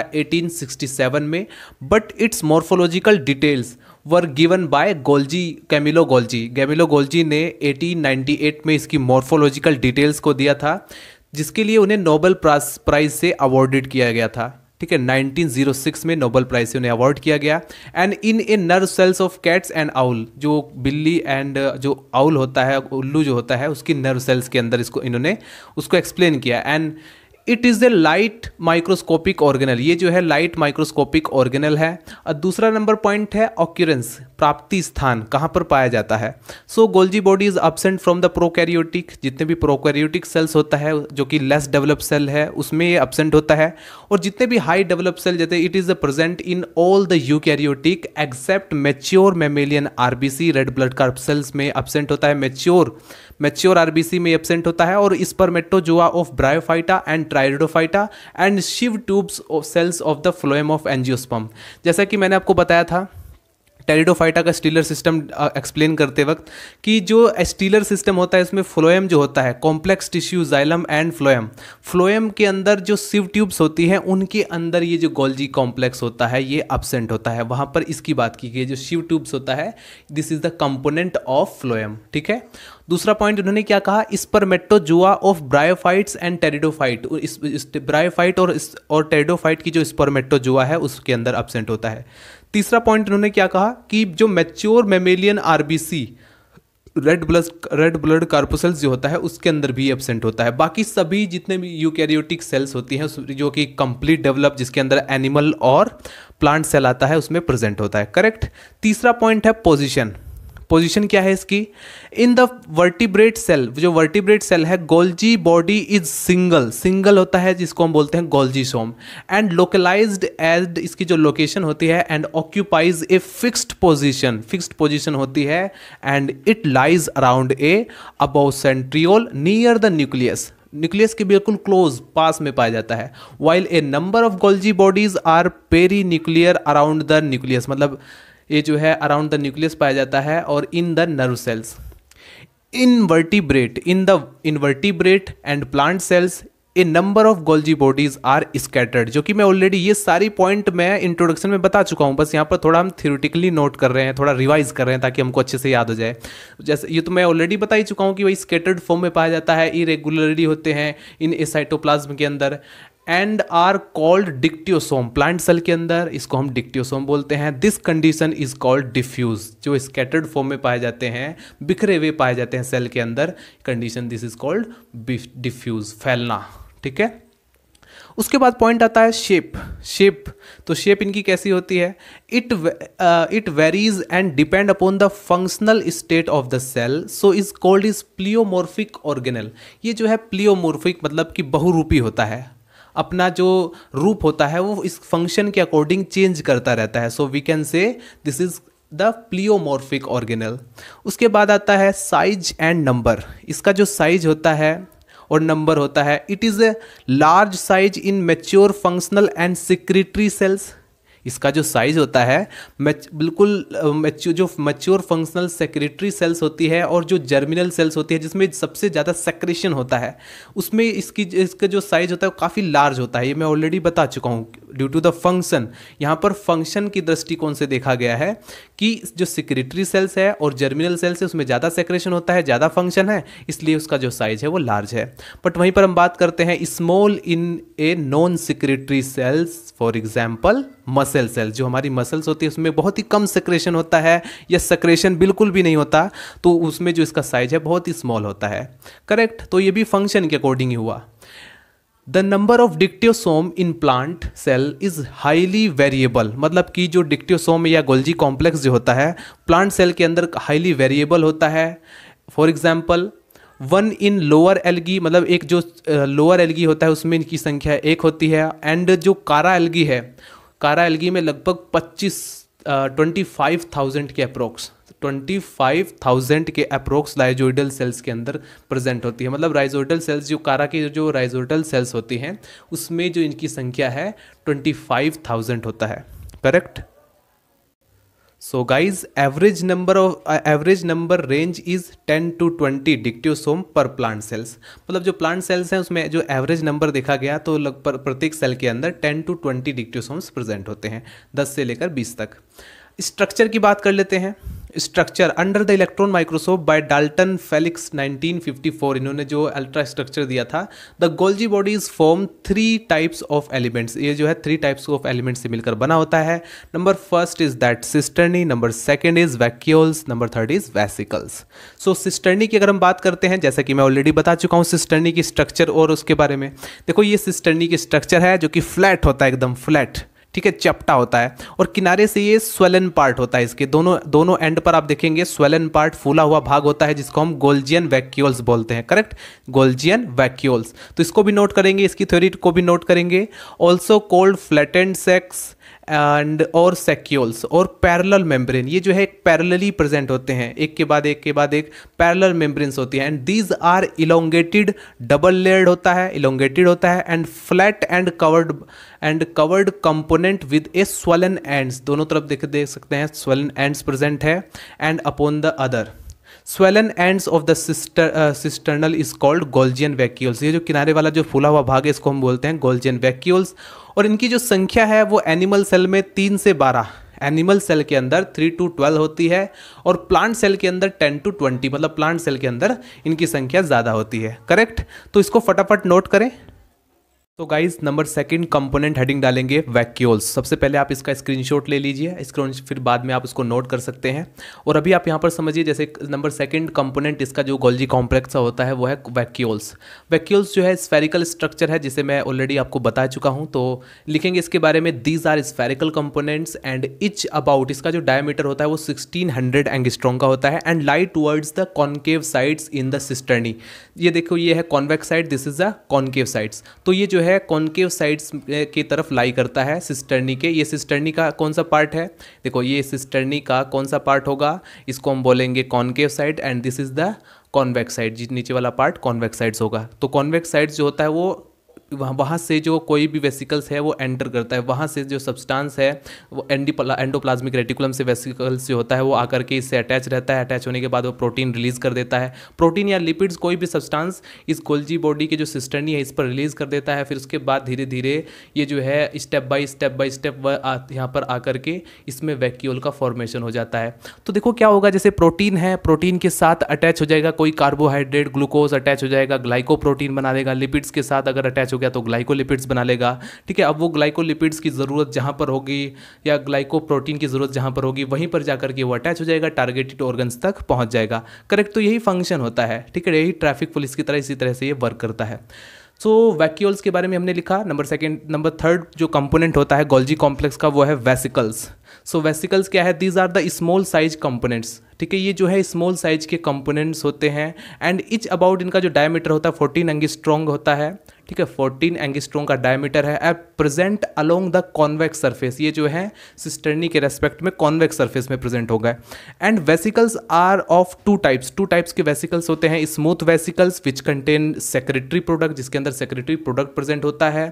1867 में, but its morphological details were given by Camillo Golgi ने 1898 में इसकी मॉर्फोलॉजिकल डिटेल्स को दिया था, जिसके लिए उन्हें नोबेल प्राइज से अवॉर्डेड किया गया था। ठीक है, 1906 में नोबेल प्राइज से उन्हें अवार्ड किया गया। And in a nerve cells of cats and owl, जो बिल्ली एंड जो आउल होता है, उल्लू जो होता है, उसकी नर्व सेल्स के अंदर इसको इन्होंने उसको एक्सप्लेन किया। And it is a light microscopic organelle, ये जो है लाइट माइक्रोस्कोपिक ऑर्गेनल है। और दूसरा नंबर पॉइंट है ऑक्यूरेंस, प्राप्ति स्थान, कहाँ पर पाया जाता है। So Golgi body is absent from the prokaryotic, जितने भी प्रोकैरियोटिक सेल्स होता है जो कि लेस डेवलप सेल है उसमें ये एब्सेंट होता है, और जितने भी हाई डेवलप सेल जैसे it is present in all the eukaryotic except mature mammalian RBC, red blood corpuscles में एब्सेंट होता है, मैच्योर आरबीसी में एब्सेंट होता है, और spermatozoa of bryophyta and pteridophyta and sieve tubes of cells of the phloem of angiosperm. जैसा कि मैंने आपको बताया था टेरिडोफाइटा का स्टीलर सिस्टम एक्सप्लेन करते वक्त कि जो स्टीलर सिस्टम होता है इसमें फ्लोएम जो होता है, complex tissue, xylem and phloem के अंदर जो सिव ट्यूब्स होती हैं उनके अंदर ये जो गोल्जी कॉम्प्लेक्स होता है ये एब्सेंट होता है, वहाँ पर इसकी बात की गई। जो सिव ट्यूब्स होता है this is the component of phloem. ठीक है, दूसरा पॉइंट उन्होंने क्या कहा, spermatozoa of bryophytes and pteridophyte, bryophyte और टेरिडोफाइट की जो स्पर्मेटोजोआ है उसके अंदर एब्सेंट होता है। तीसरा पॉइंट उन्होंने क्या कहा कि जो mature mammalian RBC, red blood corpuscles जो होता है उसके अंदर भी एब्सेंट होता है। बाकी सभी जितने भी यूकैरियोटिक सेल्स होती हैं जो कि कंप्लीट डेवलप, जिसके अंदर एनिमल और प्लांट सेल आता है, उसमें प्रेजेंट होता है। करेक्ट। तीसरा पॉइंट है पोजीशन क्या है इसकी, इन द वर्टिब्रेट सेल, जो वर्टिब्रेट सेल है गोल्जी बॉडी इज सिंगल होता है जिसको हम बोलते हैं golgisome, and localized as, इसकी जो लोकेशन होती है, and occupies a fixed position होती है, and it lies around a above centriole near the nucleus के बिल्कुल क्लोज पास में पाया जाता है। While a number of Golgi bodies are perinuclear around the nucleus, मतलब ये जो है अराउंड द न्यूक्लियस पाया जाता है, और in the nerve cells. In the invertebrate and plant cells a number of Golgi bodies are scattered, जो कि मैं ऑलरेडी ये सारी पॉइंट मैं इंट्रोडक्शन में बता चुका हूँ, बस यहाँ पर थोड़ा हम थ्योरेटिकली नोट कर रहे हैं, थोड़ा रिवाइज कर रहे हैं ताकि हमको अच्छे से याद हो जाए। जैसे ये तो मैं ऑलरेडी बता ही चुका हूँ कि वही स्कैटर्ड फॉर्म में पाया जाता है, इरेगुलरली होते हैं इन ए साइटोप्लाज्म के अंदर, and are called dictyosome, plant cell के अंदर इसको हम डिक्टियोसोम बोलते हैं। This condition is called diffuse, जो स्कैटर्ड फॉर्म में पाए जाते हैं, बिखरे हुए पाए जाते हैं सेल के अंदर, condition this is called diffuse, फैलना। ठीक है, उसके बाद पॉइंट आता है शेप। तो शेप इनकी कैसी होती है, it varies and depend upon the functional state of the cell, so is called is pleomorphic organelle. ये जो है प्लियोमॉर्फिक मतलब कि बहुरूपी होता है, अपना जो रूप होता है वो इस फंक्शन के अकॉर्डिंग चेंज करता रहता है, so we can say this is the pleomorphic organelle. उसके बाद आता है साइज एंड नंबर। इसका जो साइज होता है और नंबर होता है, it is a large size in mature functional and secretory cells. इसका जो साइज होता है बिल्कुल जो मैच्योर फंक्शनल सेक्रेटरी सेल्स होती है और जो जर्मिनल सेल्स होती है जिसमें सबसे ज़्यादा सेक्रेशन होता है, उसमें इसका जो साइज होता है वो काफ़ी लार्ज होता है। ये मैं ऑलरेडी बता चुका हूँ ड्यू टू द फंक्शन। यहाँ पर फंक्शन की दृष्टिकोण से देखा गया है कि जो सेक्रेटरी सेल्स है और जर्मिनल सेल्स है उसमें ज़्यादा सेक्रेशन होता है, ज़्यादा फंक्शन है, इसलिए उसका जो साइज है वो लार्ज है। बट वहीं पर हम बात करते हैं small in a non secretory cells, for example muscle cells. जो हमारी मसल्स होती है उसमें बहुत ही कम सेक्रेशन होता है या सेक्रेशन बिल्कुल भी नहीं होता, तो उसमें जो इसका साइज है बहुत ही स्मॉल होता है। करेक्ट, तो ये भी फंक्शन के अकॉर्डिंग ही हुआ। The number of dictyosome in plant cell is highly variable, मतलब कि जो डिक्टियोसोम या गोल्जी कॉम्प्लेक्स जो होता है प्लांट सेल के अंदर हाईली वेरिएबल होता है। For example one in lower algae, मतलब एक जो लोअर एल्गी होता है उसमें इनकी संख्या एक होती है, एंड जो कारा एल्गी है, कारा एल्गी में लगभग 25,000 के अप्रोक्स 25,000 के अप्रोक्स राइजोइडल सेल्स के अंदर प्रेजेंट होती है। मतलब राइजोइडल सेल्स जो कारा की जो राइजोइडल सेल्स होती हैं उसमें जो इनकी संख्या है 25,000 होता है। Correct. So guys average number range is 10 to 20 dictyosome per plant cells. मतलब जो प्लांट सेल्स हैं उसमें जो एवरेज नंबर देखा गया तो लगभग प्रत्येक सेल के अंदर 10 to 20 डिक्टियोसोम्स प्रेजेंट होते हैं, 10 से लेकर 20 तक। स्ट्रक्चर की बात कर लेते हैं। Structure under the electron microscope by Dalton Felix 1954, इन्होंने जो अल्ट्रा स्ट्रक्चर दिया था। The Golgi body is form 3 types of elements, ये जो है 3 टाइप्स ऑफ एलिमेंट्स से मिलकर बना होता है। Number first is that cisternae, number second is vacuoles, number third is vesicles. So cisternae की अगर हम बात करते हैं, जैसा कि मैं ऑलरेडी बता चुका हूँ सिस्टर्नी की स्ट्रक्चर और उसके बारे में। देखो ये सिस्टर्नी की स्ट्रक्चर है जो कि फ्लैट होता है, एकदम फ्लैट, ठीक है, चपटा होता है और किनारे से ये स्वेलन पार्ट होता है। इसके दोनों एंड पर आप देखेंगे स्वेलन पार्ट, फूला हुआ भाग होता है जिसको हम गोल्जियन वैक्यूल्स बोलते हैं। Correct, Golgian vacuoles. तो इसको भी नोट करेंगे, इसकी थ्योरी को भी नोट करेंगे। Also called flattened sacs and और सेक्यूल्स और पैरेलल मेम्ब्रेन, ये जो है पैरेलली प्रेजेंट होते हैं, एक के बाद एक पैरेलल मेम्ब्रेन्स होती हैं। And these are elongated, double layered होता है, इलोंगेटेड होता है and flat and covered component with a swollen ends, दोनों तरफ देख सकते हैं स्वलन एंड्स प्रेजेंट है। And upon the other swollen ends of the cisternal is called Golgian vacuoles। ये जो किनारे वाला जो फूला हुआ भाग है इसको हम बोलते हैं Golgian vacuoles। और इनकी जो संख्या है वो एनिमल सेल में 3 से 12, एनिमल सेल के अंदर 3 to 12 होती है और प्लांट सेल के अंदर 10 to 20, मतलब प्लांट सेल के अंदर इनकी संख्या ज़्यादा होती है। करेक्ट, तो इसको फटाफट नोट करें। तो guys number second component heading डालेंगे वैक्यूल्स। सबसे पहले आप इसका स्क्रीनशॉट ले लीजिए, फिर बाद में आप इसको नोट कर सकते हैं। और अभी आप यहाँ पर समझिए, जैसे नंबर सेकंड कंपोनेंट इसका जो गोल्जी कॉम्प्लेक्स होता है वो है वैक्यूल्स। वैक्यूल्स जो है स्फेरिकल स्ट्रक्चर है, जिसे मैं ऑलरेडी आपको बता चुका हूँ। तो लिखेंगे इसके बारे में, these are spherical components and each about, इसका जो डायमीटर होता है वो 1600 एंगस्ट्रॉम का होता है and lie towards the concave sides in the cisternae. ये देखो ये है convex side, this is the concave sides. तो ये जो है कॉन्केव साइड्स की तरफ लाई करता है सिस्टर्नी के। ये सिस्टर्नी का कौन सा पार्ट है, देखो ये सिस्टर्नी का कौन सा पार्ट होगा, इसको हम बोलेंगे concave side and this is the convex side, जिस नीचे वाला पार्ट कॉन्वेक्स साइड्स होगा। तो कॉन्वेक्स साइड्स जो होता है वो वहाँ से जो कोई भी वेसिकल्स है वो एंटर करता है, वहाँ से जो सब्सटेंस है वो एंडोप्लाज्मिक रेटिकुलम से वेसिकल्स जो होता है वो आकर के इससे अटैच रहता है। अटैच होने के बाद वो प्रोटीन रिलीज़ कर देता है, प्रोटीन या लिपिड्स कोई भी सब्सटेंस इस गोल्जी बॉडी के जो सिस्टर्नी है इस पर रिलीज़ कर देता है। फिर उसके बाद धीरे धीरे ये जो है स्टेप बाय स्टेप यहाँ पर आकर के इसमें वैक्यूल का फॉर्मेशन हो जाता है। तो देखो क्या होगा, जैसे प्रोटीन है, प्रोटीन के साथ अटैच हो जाएगा कोई कार्बोहाइड्रेट, ग्लूकोज अटैच हो जाएगा, ग्लाइकोप्रोटीन बना देगा। लिपिड्स के साथ अगर अटैच हो गया तो ग्लाइकोलिपिड्स बना लेगा, ठीक है। अब वो ग्लाइकोलिपिड्स की ज़रूरत जहाँ पर होगी या ग्लाइकोप्रोटीन की ज़रूरत जहाँ पर होगी वहीं पर जाकर के वो अटैच हो जाएगा, टारगेटेड ऑर्गन्स तक पहुँच जाएगा। करेक्ट, तो यही फंक्शन होता है, ठीक है, यही ट्रैफिक पुलिस की तरह इसी तरह से ये वर्क करता है। सो वैक्यूल्स के बारे में हमने लिखा। नंबर थर्ड जो कंपोनेंट होता है गोल्जी कॉम्प्लेक्स का वो है वेसिकल्स। सो वेसिकल्स क्या है, these are the small size components, ठीक है। ये जो है स्मॉल साइज के कंपोनेंट्स होते हैं एंड इच अबाउट, इनका जो डायमीटर होता है 14 एंगस्ट्रॉम होता है, ठीक है, 14 एंगस्ट्रॉम का डायमीटर है। At present along the convex surface, ये जो है सिस्टर्नी के रेस्पेक्ट में कॉन्वेक्स सरफेस में प्रेजेंट होगा। And vesicles are of two types के वेसिकल्स होते हैं। Smooth vesicles which contain secretory product, जिसके अंदर सेक्रेटरी प्रोडक्ट प्रेजेंट होता है,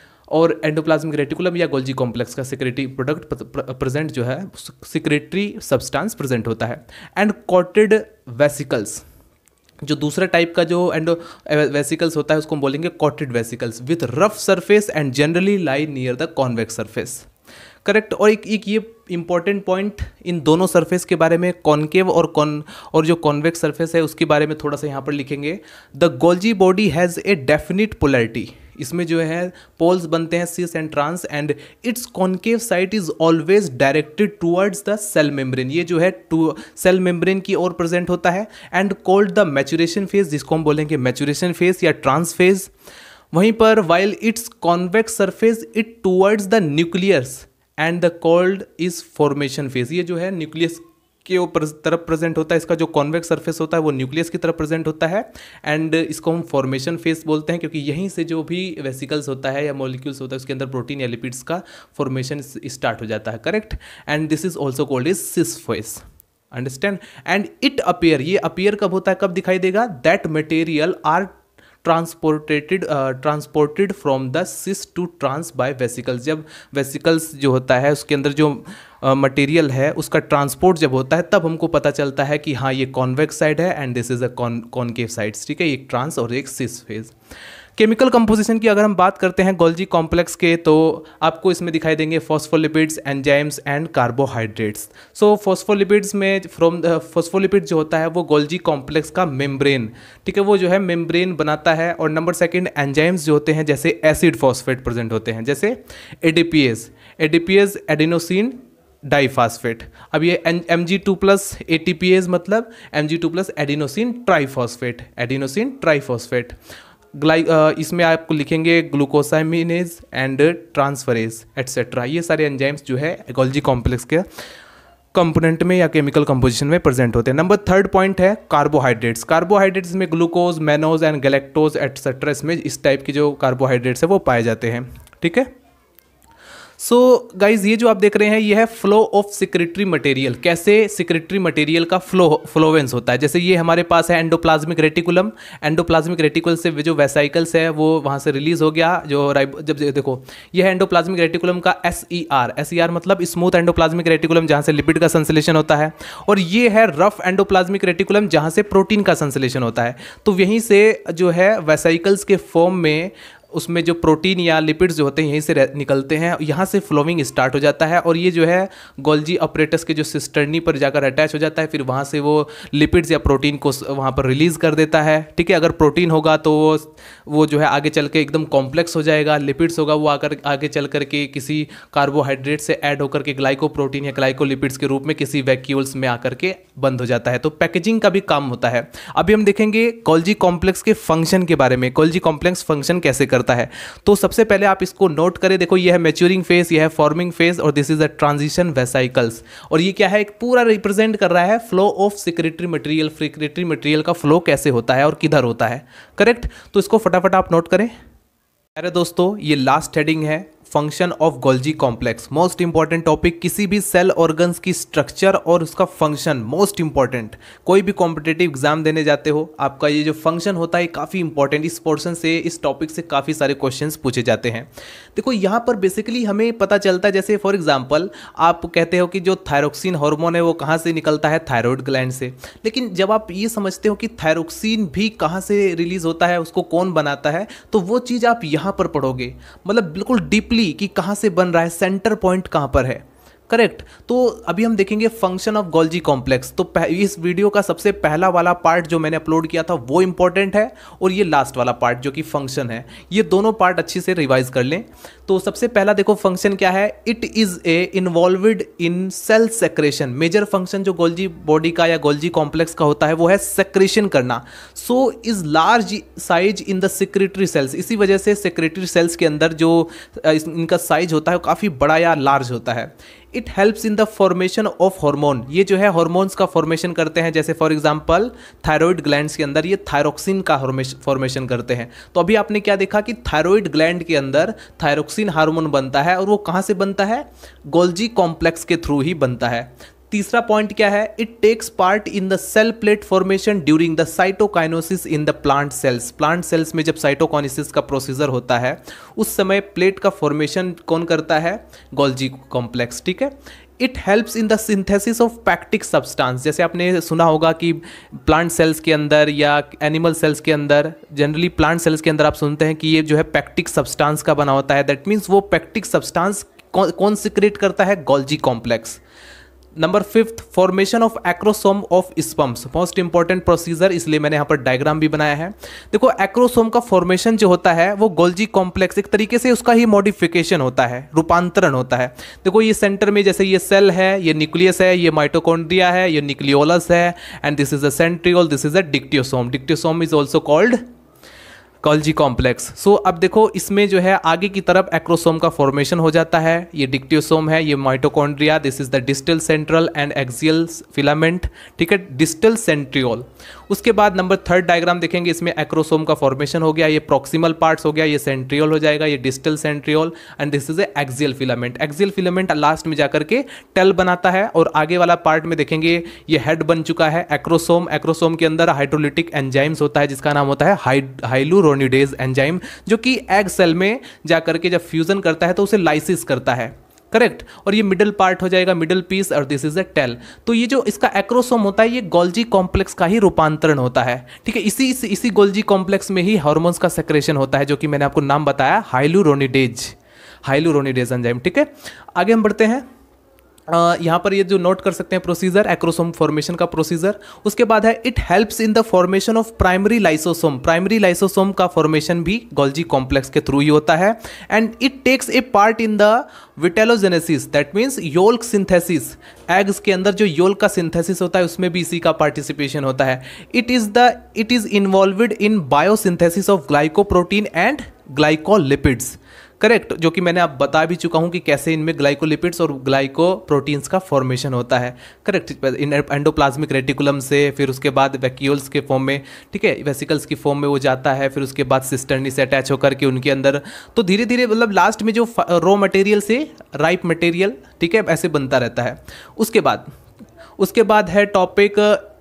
और एंडोप्लाज्मिक रेटिकुलम या गोल्जी कॉम्प्लेक्स का सेक्रेटरी प्रोडक्ट प्रेजेंट जो है सेक्रेटरी सब्सटेंस प्रेजेंट होता है। एंड कॉटेड वेसिकल्स, जो दूसरा टाइप का जो वेसिकल्स होता है उसको हम बोलेंगे coated vesicles with rough surface and generally lie near the convex surface. Correct, और एक ये इंपॉर्टेंट पॉइंट इन दोनों सरफेस के बारे में, कॉन्केव और जो कॉन्वेक्स सरफेस है उसके बारे में थोड़ा सा यहाँ पर लिखेंगे। The Golgi body has a definite polarity, इसमें जो है पोल्स बनते हैं cis and trans and its concave side is always directed towards the cell membrane, ये जो है सेल मेम्ब्रेन की ओर प्रेजेंट होता है। And called the maturation phase, जिसको हम बोलेंगे मैचुरेशन फेज या ट्रांस फेज। वहीं पर while its convex surface it towards the nucleus and the called is formation phase, ये जो है न्यूक्लियस के तरफ प्रेजेंट होता है। इसका जो कॉन्वेक्स सरफेस होता है वो न्यूक्लियस की तरफ प्रेजेंट होता है एंड इसको हम फॉर्मेशन फेज बोलते हैं, क्योंकि यहीं से जो भी वेसिकल्स होता है या मॉलिक्यूल्स होता है उसके अंदर प्रोटीन या लिपिड्स का फॉर्मेशन स्टार्ट हो जाता है। Correct, and this is also called is cis phase, understand. And it appear, ये अपीयर कब होता है, कब दिखाई देगा, that material are transported from the cis to trans by vesicles, जब वेसिकल्स जो होता है उसके अंदर जो मटेरियल है उसका ट्रांसपोर्ट जब होता है तब हमको पता चलता है कि हाँ ये कॉन्वेक्स साइड है and this is a concave sides, ठीक है, एक ट्रांस और एक सिस फेज। केमिकल कंपोजिशन की अगर हम बात करते हैं गोल्जी कॉम्प्लेक्स के, तो आपको इसमें दिखाई देंगे phospholipids, enzymes and carbohydrates. So phospholipids में फॉस्फोलिपिड जो होता है वो गोल्जी कॉम्प्लेक्स का मेम्ब्रेन, ठीक है, वो जो है मेम्ब्रेन बनाता है। और नंबर सेकंड एंजाइम्स जो होते हैं जैसे एसिड फॉस्फेट प्रेजेंट होते हैं, जैसे एडीपीएस एडिनोसिन डाइफास्फेट। अब ये Mg2+ ATPase मतलब Mg2+ एडिनोसिन ट्राइफॉस्फेट। इसमें आपको लिखेंगे ग्लूकोसामिनेज एंड ट्रांसफरेज एट्सेट्रा। ये सारे एंजाइम्स जो है गोल्जी कॉम्प्लेक्स के कंपोनेंट में या केमिकल कंपोजिशन में प्रेजेंट होते हैं। नंबर थर्ड पॉइंट है कार्बोहाइड्रेट्स। कार्बोहाइड्रेट्स में glucose, mannose and galactose etcetera, इसमें इस टाइप की जो कार्बोहाइड्रेट्स है वो पाए जाते हैं, ठीक है। सो गाइज ये जो आप देख रहे हैं ये है फ्लो ऑफ सिक्रेटरी मटेरियल, कैसे सिक्रेटरी मटेरियल का फ्लोवेंस होता है। जैसे ये हमारे पास है एंडोप्लाज्मिक रेटिकुलम, एंडोप्लाज्मिक रेटिकुल से जो वेसाइकल्स है वो वहाँ से रिलीज हो गया, जो जब देखो ये है एंडोप्लाज्मिक रेटिकुलम का SER मतलब स्मूथ एंडोप्लाज्मिक रेटिकुलम जहाँ से लिपिड का संश्लेषण होता है, और ये है रफ एंडोप्लाज्मिक रेटिकुलम जहाँ से प्रोटीन का संश्लेषण होता है। तो यहीं से जो है वेसाइकल्स के फॉर्म में उसमें जो प्रोटीन या लिपिड्स जो होते हैं यहीं से निकलते हैं, यहाँ से फ्लोइंग स्टार्ट हो जाता है, और ये जो है गोल्जी अपरेटस के जो सिस्टर्नी पर जाकर अटैच हो जाता है, फिर वहाँ से वो लिपिड्स या प्रोटीन को वहाँ पर रिलीज़ कर देता है, ठीक है। अगर प्रोटीन होगा तो वो जो है आगे चल के एकदम कॉम्प्लेक्स हो जाएगा, लिपिड्स होगा वो आगे चल करके किसी कार्बोहाइड्रेट से ऐड होकर के ग्लाइकोप्रोटीन या ग्लाइकोलिपिड्स के रूप में किसी वैक्यूल्स में आकर के बंद हो जाता है। तो पैकेजिंग का भी काम होता है। अभी हम देखेंगे गोल्जी कॉम्प्लेक्स के फंक्शन के बारे में, गोल्जी कॉम्प्लेक्स फंक्शन कैसे करता है। तो सबसे पहले आप इसको नोट करें, देखो ये है मैच्योरिंग फेज, ये है फॉर्मिंग फेज, और this is a transition vesicles. और ये क्या है, एक पूरा रिप्रेजेंट कर रहा है फ्लो ऑफ सिक्रेटरी मटेरियल का फ्लो कैसे होता है और किधर होता है, करेक्ट। तो इसको फटाफट आप नोट करें। अरे दोस्तों ये लास्ट हेडिंग है, function of Golgi complex, most important topic. किसी भी सेल ऑर्गन्स की स्ट्रक्चर और उसका फंक्शन मोस्ट इंपॉर्टेंट। कोई भी कॉम्पिटिटिव एग्जाम देने जाते हो आपका ये जो फंक्शन होता है काफ़ी इंपॉर्टेंट, इस पोर्शन से इस टॉपिक से काफ़ी सारे क्वेश्चंस पूछे जाते हैं। देखो यहाँ पर बेसिकली हमें पता चलता है, जैसे फॉर एग्जाम्पल आप कहते हो कि जो थायरोक्सिन हार्मोन है वो कहाँ से निकलता है, थायराइड ग्लैंड से। लेकिन जब आप ये समझते हो कि थायरोक्सिन भी कहाँ से रिलीज होता है, उसको कौन बनाता है, तो वो चीज़ आप यहाँ पर पढ़ोगे, मतलब बिल्कुल डीपली कि कहां से बन रहा है, सेंटर पॉइंट कहां पर है, करेक्ट। तो अभी हम देखेंगे फंक्शन ऑफ गोल्जी कॉम्प्लेक्स। तो इस वीडियो का सबसे पहला वाला पार्ट जो मैंने अपलोड किया था वो इंपॉर्टेंट है, और ये लास्ट वाला पार्ट जो कि फंक्शन है, ये दोनों पार्ट अच्छे से रिवाइज कर लें। तो सबसे पहला देखो फंक्शन क्या है, it is a involved in cell secretion. Major function जो गोल्जी बॉडी का या गोल्जी कॉम्प्लेक्स का होता है वो है सेक्रेशन करना। So is large size in the secretory cells, इसी वजह से सेक्रेटरी सेल्स के अंदर जो इनका साइज होता है वो काफ़ी बड़ा या लार्ज होता है। It helps in the formation of hormone, ये जो है हार्मोन्स का फॉर्मेशन करते हैं, जैसे फॉर एग्जांपल थायराइड ग्लैंड्स के अंदर ये थायरोक्सिन का फॉर्मेशन करते हैं। तो अभी आपने क्या देखा कि थायराइड ग्लैंड के अंदर थायरोक्सिन हार्मोन बनता है, और वो कहाँ से बनता है, गोल्जी कॉम्प्लेक्स के थ्रू ही बनता है। तीसरा पॉइंट क्या है, it takes part in the cell plate formation during the cytokinesis in the plant cells. Plant cells में जब साइटोकाइनेसिस का प्रोसीजर होता है उस समय प्लेट का फॉर्मेशन कौन करता है, गोल्जी कॉम्प्लेक्स, ठीक है। It helps in the synthesis of pectic substance, जैसे आपने सुना होगा कि प्लांट सेल्स के अंदर या एनिमल सेल्स के अंदर, जनरली प्लांट सेल्स के अंदर आप सुनते हैं कि ये जो है पैक्टिक सब्सटेंस का बना होता है। दैट मीन्स वो पैक्टिक सब्सटेंस कौन सिक्रेट करता है, Golgi complex. Number 5 formation of acrosome of sperms, most important procedure, इसलिए मैंने यहाँ पर डायग्राम भी बनाया है। देखो एक्रोसोम का फॉर्मेशन जो होता है वो गोल्जी कॉम्प्लेक्स, एक तरीके से उसका ही मॉडिफिकेशन होता है, रूपांतरण होता है। देखो ये सेंटर में जैसे ये सेल है, ये न्यूक्लियस है, ये माइटोकॉन्ड्रिया है, ये न्यूक्लियोलस है, and this is a centriole, this is a dictyosome. Dictyosome is also called Golgi complex. So अब देखो इसमें जो है आगे की तरफ एक्रोसोम का फॉर्मेशन हो जाता है, ये डिक्टियोसोम है, ये mitochondria, this is the distal central and axial filament, ठीक है, डिस्टल सेंट्रियोल। उसके बाद नंबर 3 डायग्राम देखेंगे, इसमें एक्रोसोम का फॉर्मेशन हो गया, ये प्रॉक्सिमल पार्ट्स हो गया, ये सेंट्रियोल हो जाएगा, ये distal centriole, and this is a axial filament. Axial filament last में जाकर के टेल बनाता है, और आगे वाला पार्ट में देखेंगे ये हेड बन चुका है एक्रोसोम। एक्रोसोम के अंदर हाइड्रोलिटिक एंजाइम्स होता है जिसका नाम होता है हाइलुरोनिडेज एंजाइम, जो कि एग सेल में जाकर के जब फ्यूजन करता है तो उसे लाइसिस करता है, करेक्ट। और ये मिडल पार्ट हो जाएगा, मिडल पीस, और दिस इज अ टेल। तो ये जो इसका एक्रोसोम होता है ये गोल्जी कॉम्प्लेक्स का ही रूपांतरण होता है, ठीक है। इसी गोल्जी कॉम्प्लेक्स में ही हार्मोन्स का सेक्रेशन होता है, जो कि मैंने आपको नाम बताया, हाइलुरोनिडेज एंजाइम, ठीक है। आगे हम बढ़ते हैं। यहाँ पर ये जो नोट कर सकते हैं प्रोसीजर, एक्रोसोम फॉर्मेशन का प्रोसीजर। उसके बाद है it helps in the formation of primary lysosome. Primary lysosome का फॉर्मेशन भी गोल्जी कॉम्प्लेक्स के थ्रू ही होता है। And it takes a part in the vitellogenesis, that means yolk synthesis. Eggs के अंदर जो योल्क का सिंथेसिस होता है उसमें भी इसी का पार्टिसिपेशन होता है। It is involved in biosynthesis of glycoprotein and glycolipids, correct, जो कि मैंने आप बता भी चुका हूं कि कैसे इनमें ग्लाइकोलिपिड्स और ग्लाइकोप्रोटीन्स का फॉर्मेशन होता है, करेक्ट। एंडोप्लाज्मिक रेटिकुलम से, फिर उसके बाद वैक्यूल्स के फॉर्म में, ठीक है, वेसिकल्स की फॉर्म में वो जाता है, फिर उसके बाद सिस्टर्नी से अटैच होकर के उनके अंदर, तो धीरे धीरे मतलब लास्ट में जो रॉ मटेरियल से राइप मटेरियल, ठीक है, ऐसे बनता रहता है। उसके बाद है topic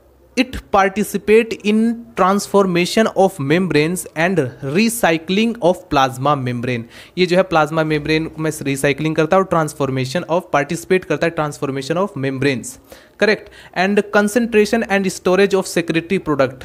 it participate in transformation of membranes and recycling of plasma membrane. ये जो है प्लाज्मा मेम्ब्रेन में रिसाइकलिंग करता है और ट्रांसफॉर्मेशन ऑफ पार्टिसिपेट करता है transformation of membranes, correct. And concentration and storage of secretory product,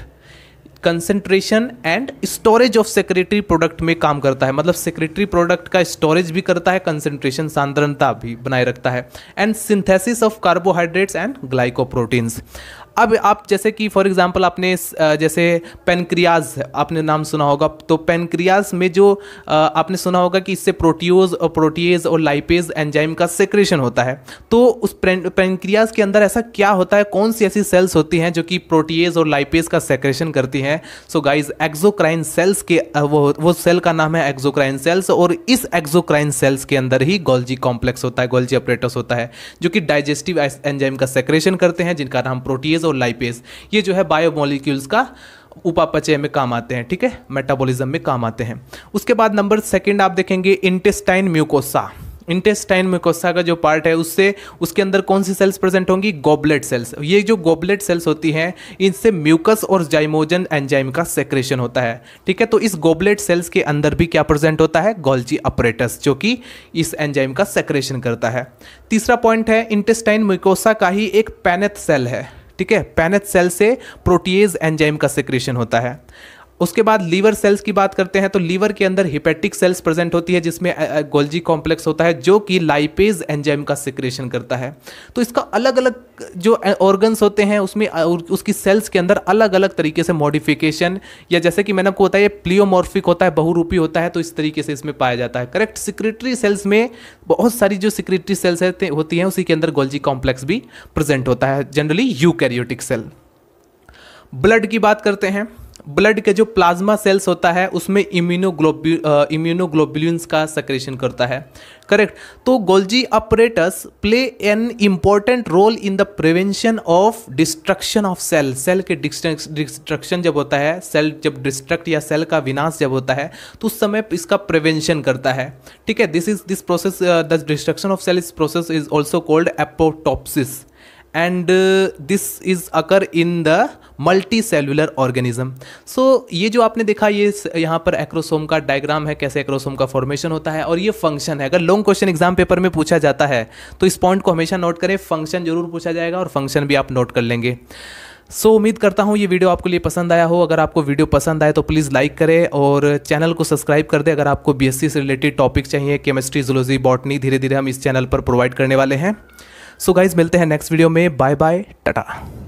concentration and storage of secretory product में काम करता है, मतलब सेक्रेटरी प्रोडक्ट का स्टोरेज भी करता है, कंसंट्रेशन सांद्रता भी बनाए रखता है। And synthesis of carbohydrates and glycoproteins. अब आप जैसे कि फॉर एग्जांपल आपने जैसे पेनक्रियाज आपने नाम सुना होगा, तो पेनक्रियाज में जो आपने सुना होगा कि इससे प्रोटीएज और लाइपेज एंजाइम का सेक्रेशन होता है। तो उस पेनक्रियाज के अंदर ऐसा क्या होता है, कौन सी ऐसी सेल्स होती हैं जो कि प्रोटीएज और लाइपेज का सेक्रेशन करती हैं? सो गाइज एक्सोक्राइन सेल्स के वो सेल का नाम है एक्सोक्राइन सेल्स, और इस एक्सोक्राइन सेल्स के अंदर ही गोल्जी कॉम्प्लेक्स होता है, गोल्जी अपरेटस होता है, जो कि डाइजेस्टिव एंजाइम का सेक्रेशन करते हैं, जिनका नाम प्रोटीएज और लाइपेज, ये जो है बायोमोलिक्यूल्स का उपापचय में काम आते हैं, ठीक है, मेटाबॉलिज्म में काम आते हैं। उसके बाद नंबर सेकंड आप देखेंगे इंटेस्टाइन म्यूकोसा। इंटेस्टाइन म्यूकोसा का जो पार्ट है उसके अंदर कौन सी सेल्स प्रेजेंट होंगी? Goblet cells. ये जो गॉबलेट सेल्स होती हैं इनसे म्यूकस और जाइमोजन एंजाइम का सेक्रेशन होता है, ठीक है। तो इस गॉबलेट सेल्स के अंदर भी क्या प्रेजेंट होता है? गोल्जी अपरेटस, जो कि इस एंजाइम का सेक्रेशन करता है। तीसरा पॉइंट है इंटेस्टाइन म्यूकोसा का ही एक पैनेथ सेल है, ठीक है, पैनेथ सेल से प्रोटीएज एंजाइम का सेक्रेशन होता है। उसके बाद लीवर सेल्स की बात करते हैं, तो लीवर के अंदर हिपेटिक सेल्स प्रेजेंट होती है, जिसमें गोल्जी कॉम्प्लेक्स होता है, जो कि लाइपेज एंजाइम का सेक्रेशन करता है। तो इसका अलग अलग जो ऑर्गन्स होते हैं उसमें उसकी सेल्स के अंदर अलग अलग तरीके से मॉडिफिकेशन, या जैसे कि मैंने आपको बताया प्लियोमॉर्फिक होता है, बहुरूपी होता है, तो इस तरीके से इसमें पाया जाता है, करेक्ट। सिक्रेटरी सेल्स में बहुत सारी जो सिक्रेटरी सेल्स होती हैं उसी के अंदर गोल्जी कॉम्प्लेक्स भी प्रेजेंट होता है, जनरली यूकैरियोटिक सेल। ब्लड की बात करते हैं। ब्लड के जो प्लाज्मा सेल्स होता है उसमें इम्यूनोग्लोबुलिन्स का सेक्रेशन करता है, करेक्ट। तो Golgi apparatus play an important role in the prevention of destruction of cell. Cell के डिस्ट्रक्शन जब होता है, सेल जब डिस्ट्रक्ट या सेल का विनाश जब होता है तो उस समय इसका प्रिवेंशन करता है, ठीक है। This process, the destruction of cell, इस process is also called apoptosis, and this is occur in the multicellular organism. So ये जो आपने देखा, ये यहाँ पर एक्रोसोम का डायग्राम है, कैसे एक्रोसोम का फॉर्मेशन होता है, और ये फंक्शन है। अगर लॉन्ग क्वेश्चन एग्जाम पेपर में पूछा जाता है तो इस पॉइंट को हमेशा नोट करें, फंक्शन जरूर पूछा जाएगा और फंक्शन भी आप नोट कर लेंगे। सो उम्मीद करता हूँ ये वीडियो आपको लिए पसंद आया हो। अगर आपको वीडियो पसंद आए तो प्लीज़ लाइक करें और चैनल को सब्सक्राइब कर दें। अगर आपको बीएससी से रिलेटेड टॉपिक चाहिए, केमिस्ट्री, जूलॉजी, बॉटनी, धीरे धीरे हम इस चैनल पर प्रोवाइड करने वाले हैं। सो गाइज मिलते हैं नेक्स्ट वीडियो में। Bye bye, Tata.